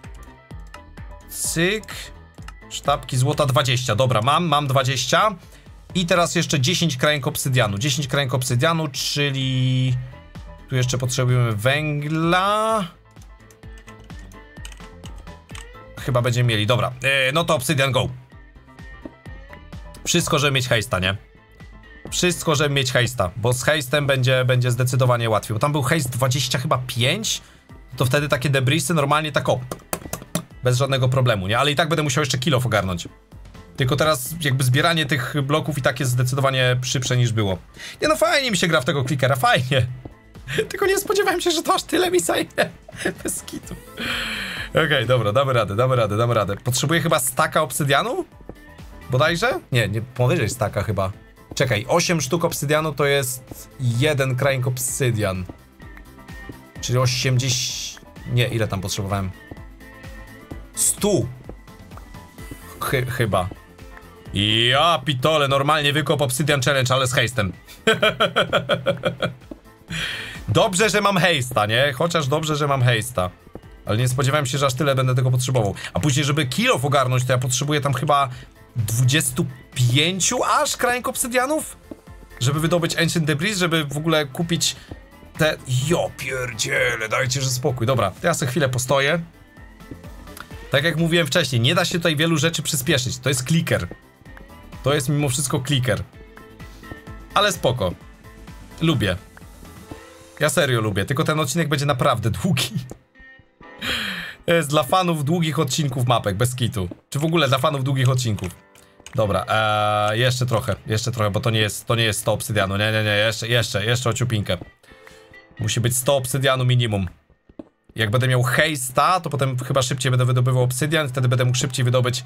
Cyk. Sztabki złota dwadzieścia. Dobra, mam, mam dwadzieścia. I teraz jeszcze dziesięć kraink obsydianu. dziesięć kraink obsydianu, czyli... Tu jeszcze potrzebujemy węgla. Chyba będziemy mieli, dobra. Yy, no to obsydian go. Wszystko, żeby mieć hejsta, nie? Wszystko, żeby mieć hejsta, bo z hejstem będzie, będzie zdecydowanie łatwiej. Bo tam był hejst dwadzieścia chyba pięć. To wtedy takie debrisy normalnie tak o... Bez żadnego problemu, nie? Ale i tak będę musiał jeszcze kill off ogarnąć. Tylko teraz jakby zbieranie tych bloków i tak jest zdecydowanie szybsze niż było. Nie no, fajnie mi się gra w tego clickera, fajnie. Tylko nie spodziewałem się, że to aż tyle mi zajmie. Bez kitu. Okej, okay, dobra, damy radę, damy radę, damy radę. Potrzebuję chyba staka obsydianu? Bodajże? Nie, nie powyżej staka chyba. Czekaj, osiem sztuk obsydianu to jest jeden kraink obsydian. Czyli osiemdziesiąt... Nie, ile tam potrzebowałem? sto. Chy chyba. Ja pitole, normalnie wykop obsydian challenge, ale z hejstem. Dobrze, że mam hejsta, nie? Chociaż dobrze, że mam hejsta. Ale nie spodziewałem się, że aż tyle będę tego potrzebował. A później, żeby kill off ogarnąć, to ja potrzebuję tam chyba dwadzieścia pięć aż kraink obsydianów? Żeby wydobyć Ancient Debris, żeby w ogóle kupić te... Jo pierdziele, dajcie, że spokój. Dobra, ja sobie chwilę postoję. Tak jak mówiłem wcześniej, nie da się tutaj wielu rzeczy przyspieszyć. To jest clicker. To jest mimo wszystko clicker. Ale spoko. Lubię. Ja serio lubię, tylko ten odcinek będzie naprawdę długi. To jest dla fanów długich odcinków mapek, bez kitu. Czy w ogóle dla fanów długich odcinków. Dobra, ee, jeszcze trochę, jeszcze trochę, bo to nie jest, to nie jest sto obsydianu. Nie, nie, nie, jeszcze, jeszcze, jeszcze o ciupinkę. Musi być sto obsydianu minimum. Jak będę miał hejsta, to potem chyba szybciej będę wydobywał obsydian, wtedy będę mógł szybciej wydobyć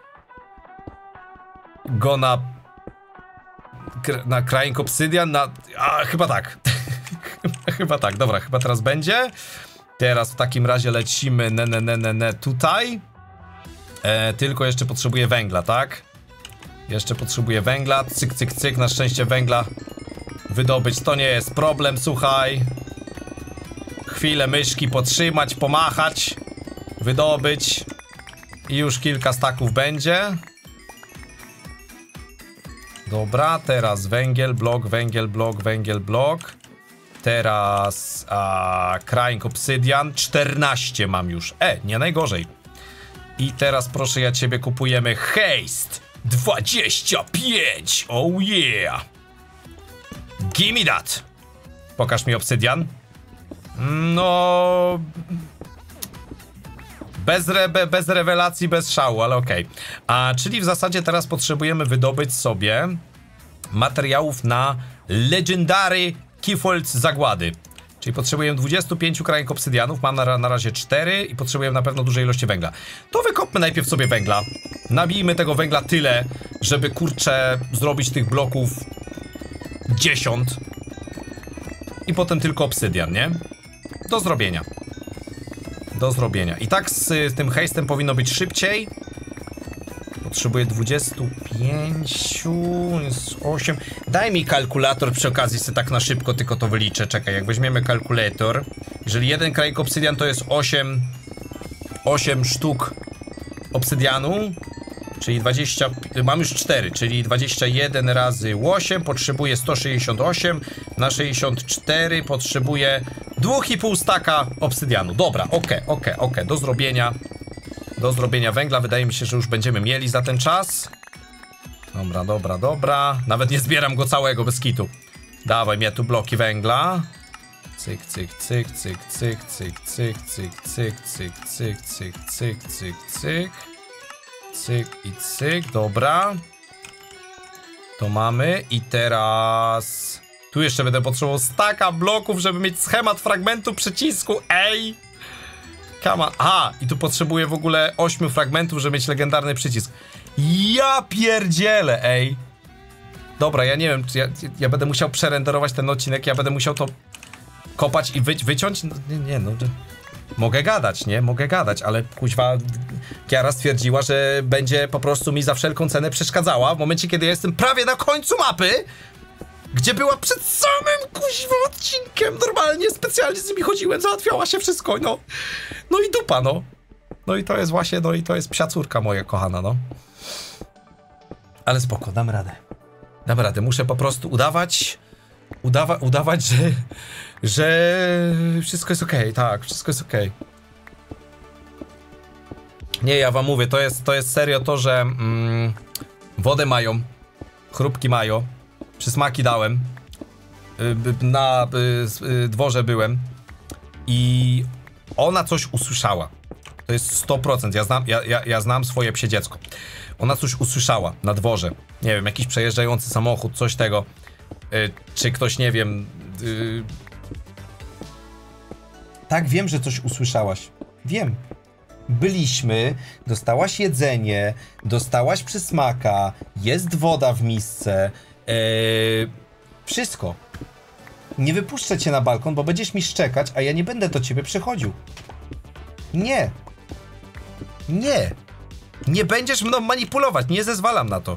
go na na kraink obsydian, na... A, chyba tak. Chyba tak, dobra, chyba teraz będzie. Teraz w takim razie lecimy ne, ne, ne, ne, ne tutaj. E, tylko jeszcze potrzebuję węgla, tak? Jeszcze potrzebuję węgla, cyk, cyk, cyk, na szczęście węgla wydobyć to nie jest problem, słuchaj. Chwilę myszki potrzymać, pomachać, wydobyć i już kilka staków będzie. Dobra, teraz węgiel, blok, węgiel, blok, węgiel, blok. Teraz a, kraink obsydian, czternaście mam już. E, nie najgorzej. I teraz proszę ja ciebie kupujemy haste dwadzieścia pięć. Oh yeah. Gimme that. Pokaż mi obsydian. No... Bez, re, bez rewelacji, bez szału, ale okej. Okay. A czyli w zasadzie teraz potrzebujemy wydobyć sobie materiałów na Legendary Keyfold Zagłady. Czyli potrzebujemy dwadzieścia pięć kraink obsydianów, mam na, na razie cztery i potrzebujemy na pewno dużej ilości węgla. To wykopmy najpierw sobie węgla. Nabijmy tego węgla tyle, żeby kurczę zrobić tych bloków dziesięć. I potem tylko obsydian, nie? Do zrobienia. Do zrobienia. I tak z, z tym hejstem powinno być szybciej. Potrzebuję dwadzieścia pięć, osiem. Daj mi kalkulator przy okazji, sobie tak na szybko tylko to wyliczę. Czekaj, jak weźmiemy kalkulator. Jeżeli jeden kraink obsydian to jest osiem, osiem sztuk obsydianu. czyli dwadzieścia, mam już cztery, czyli dwadzieścia jeden razy osiem, potrzebuję sto sześćdziesiąt osiem, na sześćdziesiąt cztery potrzebuję dwa i pół staka obsydianu. Dobra, okej, okej, okej, do zrobienia, do zrobienia węgla, wydaje mi się, że już będziemy mieli za ten czas. Dobra, dobra, dobra, nawet nie zbieram go całego bez kitu. Dawaj mnie tu bloki węgla. Cyk, cyk, cyk, cyk, cyk, cyk, cyk, cyk, cyk, cyk, cyk, cyk, cyk, cyk, cyk. Cyk i cyk, dobra. To mamy i teraz... Tu jeszcze będę potrzebował staka bloków, żeby mieć schemat fragmentu przycisku, ej! Come on. Aha, i tu potrzebuję w ogóle ośmiu fragmentów, żeby mieć legendarny przycisk. Ja pierdzielę, ej! Dobra, ja nie wiem, czy ja, ja będę musiał przerenderować ten odcinek, ja będę musiał to kopać i wy, wyciąć? No, nie, nie, no... Mogę gadać, nie? Mogę gadać, ale kuźwa Kiara stwierdziła, że będzie po prostu mi za wszelką cenę przeszkadzała w momencie, kiedy ja jestem prawie na końcu mapy, gdzie była przed samym kuźwa odcinkiem, normalnie, specjalnie z nimi chodziłem, załatwiała się wszystko, no. No i dupa, no. No i to jest właśnie, no i to jest psia córka moja kochana, no. Ale spoko, dam radę. Dam radę, muszę po prostu udawać, udawa udawać, że... że wszystko jest okej, okay, tak, wszystko jest okej. Okay. Nie, ja wam mówię, to jest, to jest serio to, że mm, wodę mają, chrupki mają, przysmaki dałem, y, na y, y, dworze byłem i ona coś usłyszała. To jest sto procent, ja znam, ja, ja, ja znam swoje psie dziecko. Ona coś usłyszała na dworze, nie wiem, jakiś przejeżdżający samochód, coś tego, y, czy ktoś, nie wiem... Y, Tak, wiem, że coś usłyszałaś. Wiem. Byliśmy, dostałaś jedzenie, dostałaś przysmaka, jest woda w misce, ee, wszystko. Nie wypuszczę cię na balkon, bo będziesz mi szczekać, a ja nie będę do ciebie przychodził. Nie. Nie. Nie będziesz mną manipulować, nie zezwalam na to.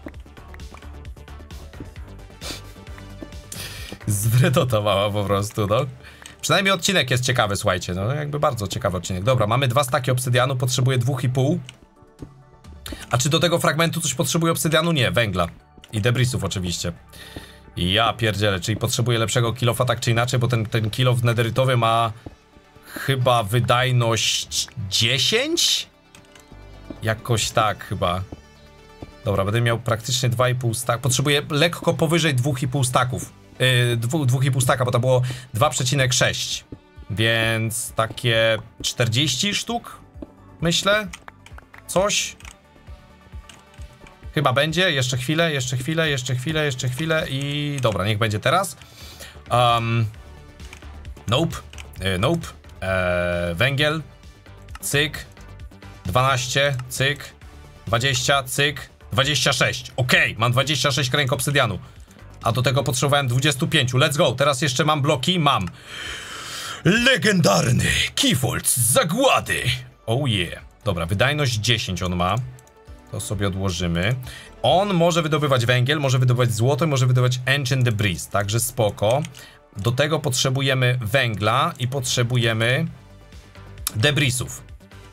Zwredota mała po prostu, no. Przynajmniej odcinek jest ciekawy, słuchajcie, no jakby bardzo ciekawy odcinek. Dobra, mamy dwa staki obsydianu, potrzebuję dwóch i pół. A czy do tego fragmentu coś potrzebuje obsydianu? Nie, węgla. I debrisów oczywiście. I ja pierdzielę, czyli potrzebuję lepszego kilofa tak czy inaczej, bo ten, ten kilof nederytowy ma chyba wydajność dziesięć? Jakoś tak chyba. Dobra, będę miał praktycznie dwa i pół staku. Potrzebuję lekko powyżej dwóch i pół staków. Yy, dwóch i pół staka, bo to było dwa przecinek sześć. Więc takie czterdzieści sztuk, myślę. Coś. Chyba będzie. Jeszcze chwilę, jeszcze chwilę, jeszcze chwilę, jeszcze chwilę i dobra, niech będzie teraz. Um, nope. Yy, nope. Eee, węgiel. Cyk. dwanaście. Cyk. dwadzieścia. Cyk. dwadzieścia sześć. Okej, okay, mam dwadzieścia sześć kręg obsydianu. A do tego potrzebowałem dwadzieścia pięć. Let's go. Teraz jeszcze mam bloki. Mam legendarny Keyfold z zagłady. Oh yeah. Dobra, wydajność dziesięć on ma. To sobie odłożymy. On może wydobywać węgiel, może wydobywać złoto, może wydobywać ancient debris. Także spoko. Do tego potrzebujemy węgla i potrzebujemy debrisów.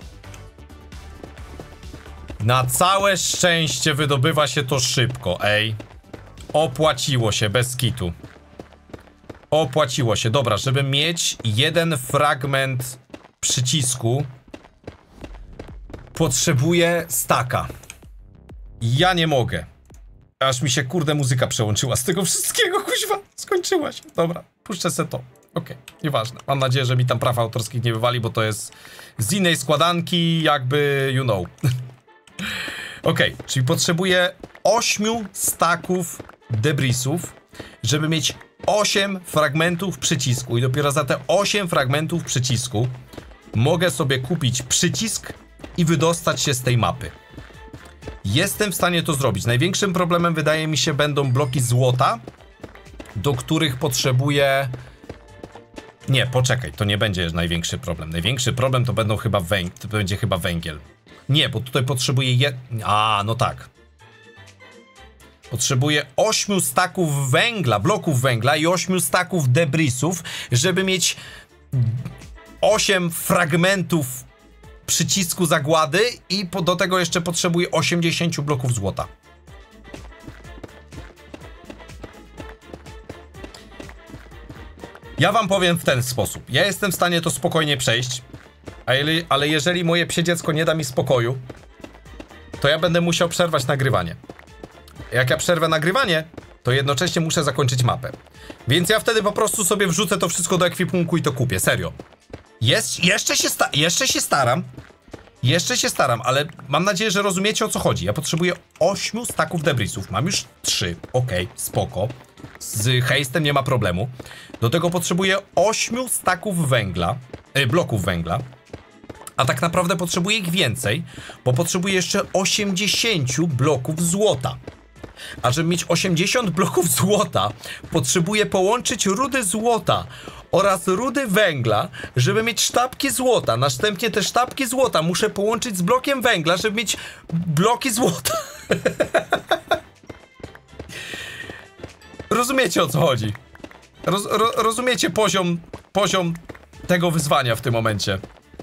Na całe szczęście wydobywa się to szybko, ej. Opłaciło się, bez kitu. Opłaciło się. Dobra, żeby mieć jeden fragment przycisku, potrzebuję staka. Ja nie mogę. Aż mi się, kurde, muzyka przełączyła z tego wszystkiego, kuźwa. Skończyła się. Dobra, puszczę se to. Okej, okay, nieważne. Mam nadzieję, że mi tam praw autorskich nie wywali, bo to jest z innej składanki, jakby, you know. Okej, okay, czyli potrzebuję ośmiu staków debrisów, żeby mieć osiem fragmentów przycisku i dopiero za te osiem fragmentów przycisku mogę sobie kupić przycisk i wydostać się z tej mapy. Jestem w stanie to zrobić. Największym problemem, wydaje mi się, będą bloki złota, do których potrzebuję... Nie, poczekaj, to nie będzie największy problem. Największy problem to będą chyba węg... to będzie chyba węgiel. Nie, bo tutaj potrzebuję je... A, no tak. Potrzebuję ośmiu staków węgla, bloków węgla i ośmiu staków debrisów, żeby mieć osiem fragmentów przycisku zagłady i po, do tego jeszcze potrzebuję osiemdziesiąt bloków złota. Ja wam powiem w ten sposób. Ja jestem w stanie to spokojnie przejść, ale jeżeli moje psie dziecko nie da mi spokoju, to ja będę musiał przerwać nagrywanie. Jak ja przerwę nagrywanie, to jednocześnie muszę zakończyć mapę. Więc ja wtedy po prostu sobie wrzucę to wszystko do ekwipunku i to kupię, serio. Jest, jeszcze, się sta jeszcze się staram, jeszcze się staram, ale mam nadzieję, że rozumiecie, o co chodzi. Ja potrzebuję ośmiu staków debrisów, mam już trzy, okej, okay, spoko. Z hejstem nie ma problemu. Do tego potrzebuję ośmiu staków węgla, yy, bloków węgla. A tak naprawdę potrzebuję ich więcej, bo potrzebuję jeszcze osiemdziesiąt bloków złota. A żeby mieć osiemdziesiąt bloków złota, potrzebuję połączyć rudy złota oraz rudy węgla, żeby mieć sztabki złota. Następnie te sztabki złota muszę połączyć z blokiem węgla, żeby mieć bloki złota. Rozumiecie, o co chodzi? Roz, ro, rozumiecie poziom, poziom tego wyzwania w tym momencie.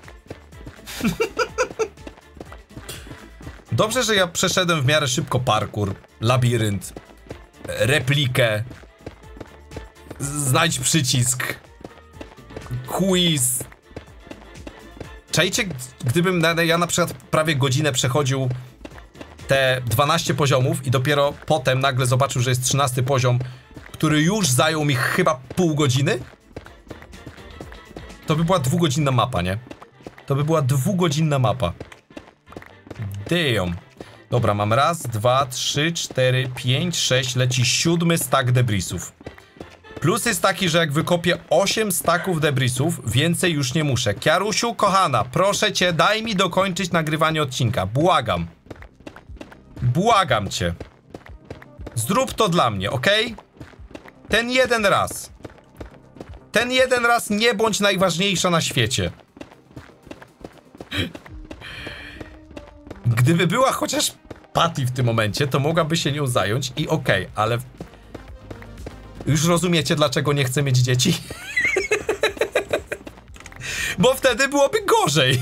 Dobrze, że ja przeszedłem w miarę szybko parkour, labirynt, replikę, znajdź przycisk, quiz. Czajcie, gdybym na, ja na przykład prawie godzinę przechodził te dwanaście poziomów i dopiero potem nagle zobaczył, że jest trzynasty poziom, który już zajął mi chyba pół godziny? To by była dwugodzinna mapa, nie? To by była dwugodzinna mapa. Damn. Dobra, mam raz, dwa, trzy, cztery, pięć, sześć, leci siódmy stack debrisów. Plus jest taki, że jak wykopię osiem stacków debrisów, więcej już nie muszę. Kiarusiu, kochana, proszę cię, daj mi dokończyć nagrywanie odcinka. Błagam. Błagam cię. Zrób to dla mnie, ok? Ten jeden raz. Ten jeden raz nie bądź najważniejsza na świecie. Gdyby była chociaż Patty w tym momencie, to mogłaby się nią zająć i okej, okay, ale... Już rozumiecie, dlaczego nie chcę mieć dzieci? Bo wtedy byłoby gorzej.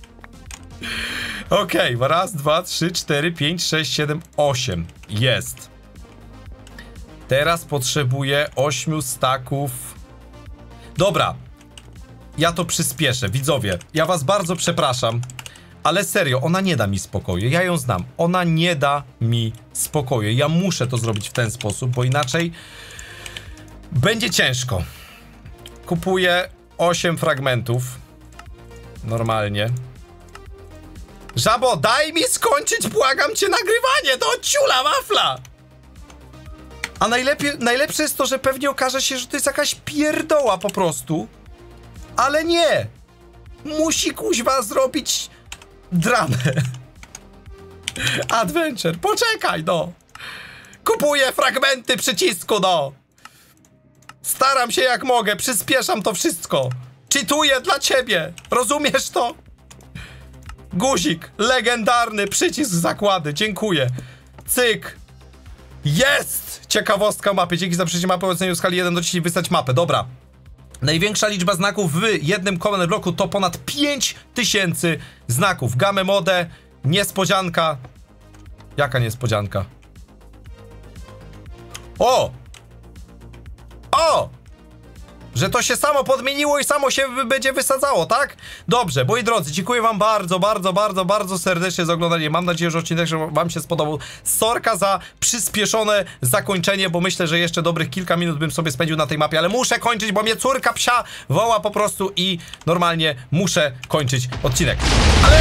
Okej, okay, raz, dwa, trzy, cztery, pięć, sześć, siedem, osiem. Jest. Teraz potrzebuję ośmiu staków. Dobra. Ja to przyspieszę, widzowie. Ja was bardzo przepraszam. Ale serio, ona nie da mi spokoju. Ja ją znam. Ona nie da mi spokoju. Ja muszę to zrobić w ten sposób, bo inaczej będzie ciężko. Kupuję osiem fragmentów. Normalnie. Żabo, daj mi skończyć, błagam cię, nagrywanie! To ciula wafla! A najlepiej, najlepsze jest to, że pewnie okaże się, że to jest jakaś pierdoła po prostu. Ale nie! Musi kuźwa zrobić dramę. Adventure, poczekaj no! Kupuję fragmenty przycisku no! Staram się jak mogę, przyspieszam to wszystko. Cheatuję dla ciebie, rozumiesz to? Guzik, legendarny przycisk zakłady, dziękuję. Cyk. Jest! Ciekawostka mapy, dzięki za przyjście mapy ocenieniu w skali jeden do dziesięciu wystać mapę, dobra. Największa liczba znaków w jednym command bloku to ponad pięć tysięcy znaków. Game mode, niespodzianka. Jaka niespodzianka? O! O! Że to się samo podmieniło i samo się będzie wysadzało, tak? Dobrze, moi drodzy, dziękuję wam bardzo, bardzo, bardzo, bardzo serdecznie za oglądanie. Mam nadzieję, że odcinek że wam się spodobał. Sorka za przyspieszone zakończenie, bo myślę, że jeszcze dobrych kilka minut bym sobie spędził na tej mapie, ale muszę kończyć, bo mnie córka psia woła po prostu i normalnie muszę kończyć odcinek. Ale...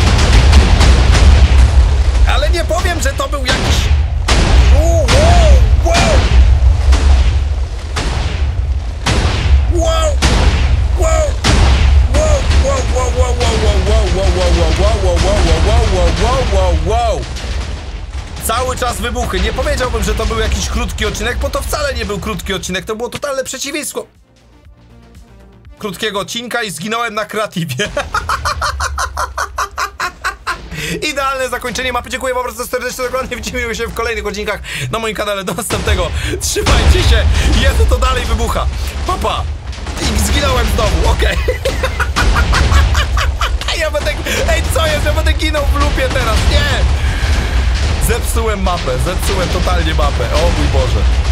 Ale nie powiem, że to był jakiś... Wow, wow, wow. Wow! Wow! Wow! Wow! Wow! Wow! Wow! Wow! Wow! Wow! Wow! Wow! Wow! Wow! Wow! Wow! Cały czas wybuchy. Nie powiedziałbym, że to był jakiś krótki odcinek, bo to wcale nie był krótki odcinek. To było totalne przeciwieństwo krótkiego odcinka i zginąłem na kreatywie. Idealne zakończenie mapy. Dziękuję wam bardzo serdecznie za oglądanie. Widzimy się w kolejnych odcinkach na moim kanale. Do następnego. Trzymajcie się. Jezu, to dalej wybucha. Papa. Pa. I zginąłem znowu. Okej. Okay. Ja będę... będę ginął w lupie teraz, nie! Zepsułem mapę, zepsułem totalnie mapę, o mój Boże.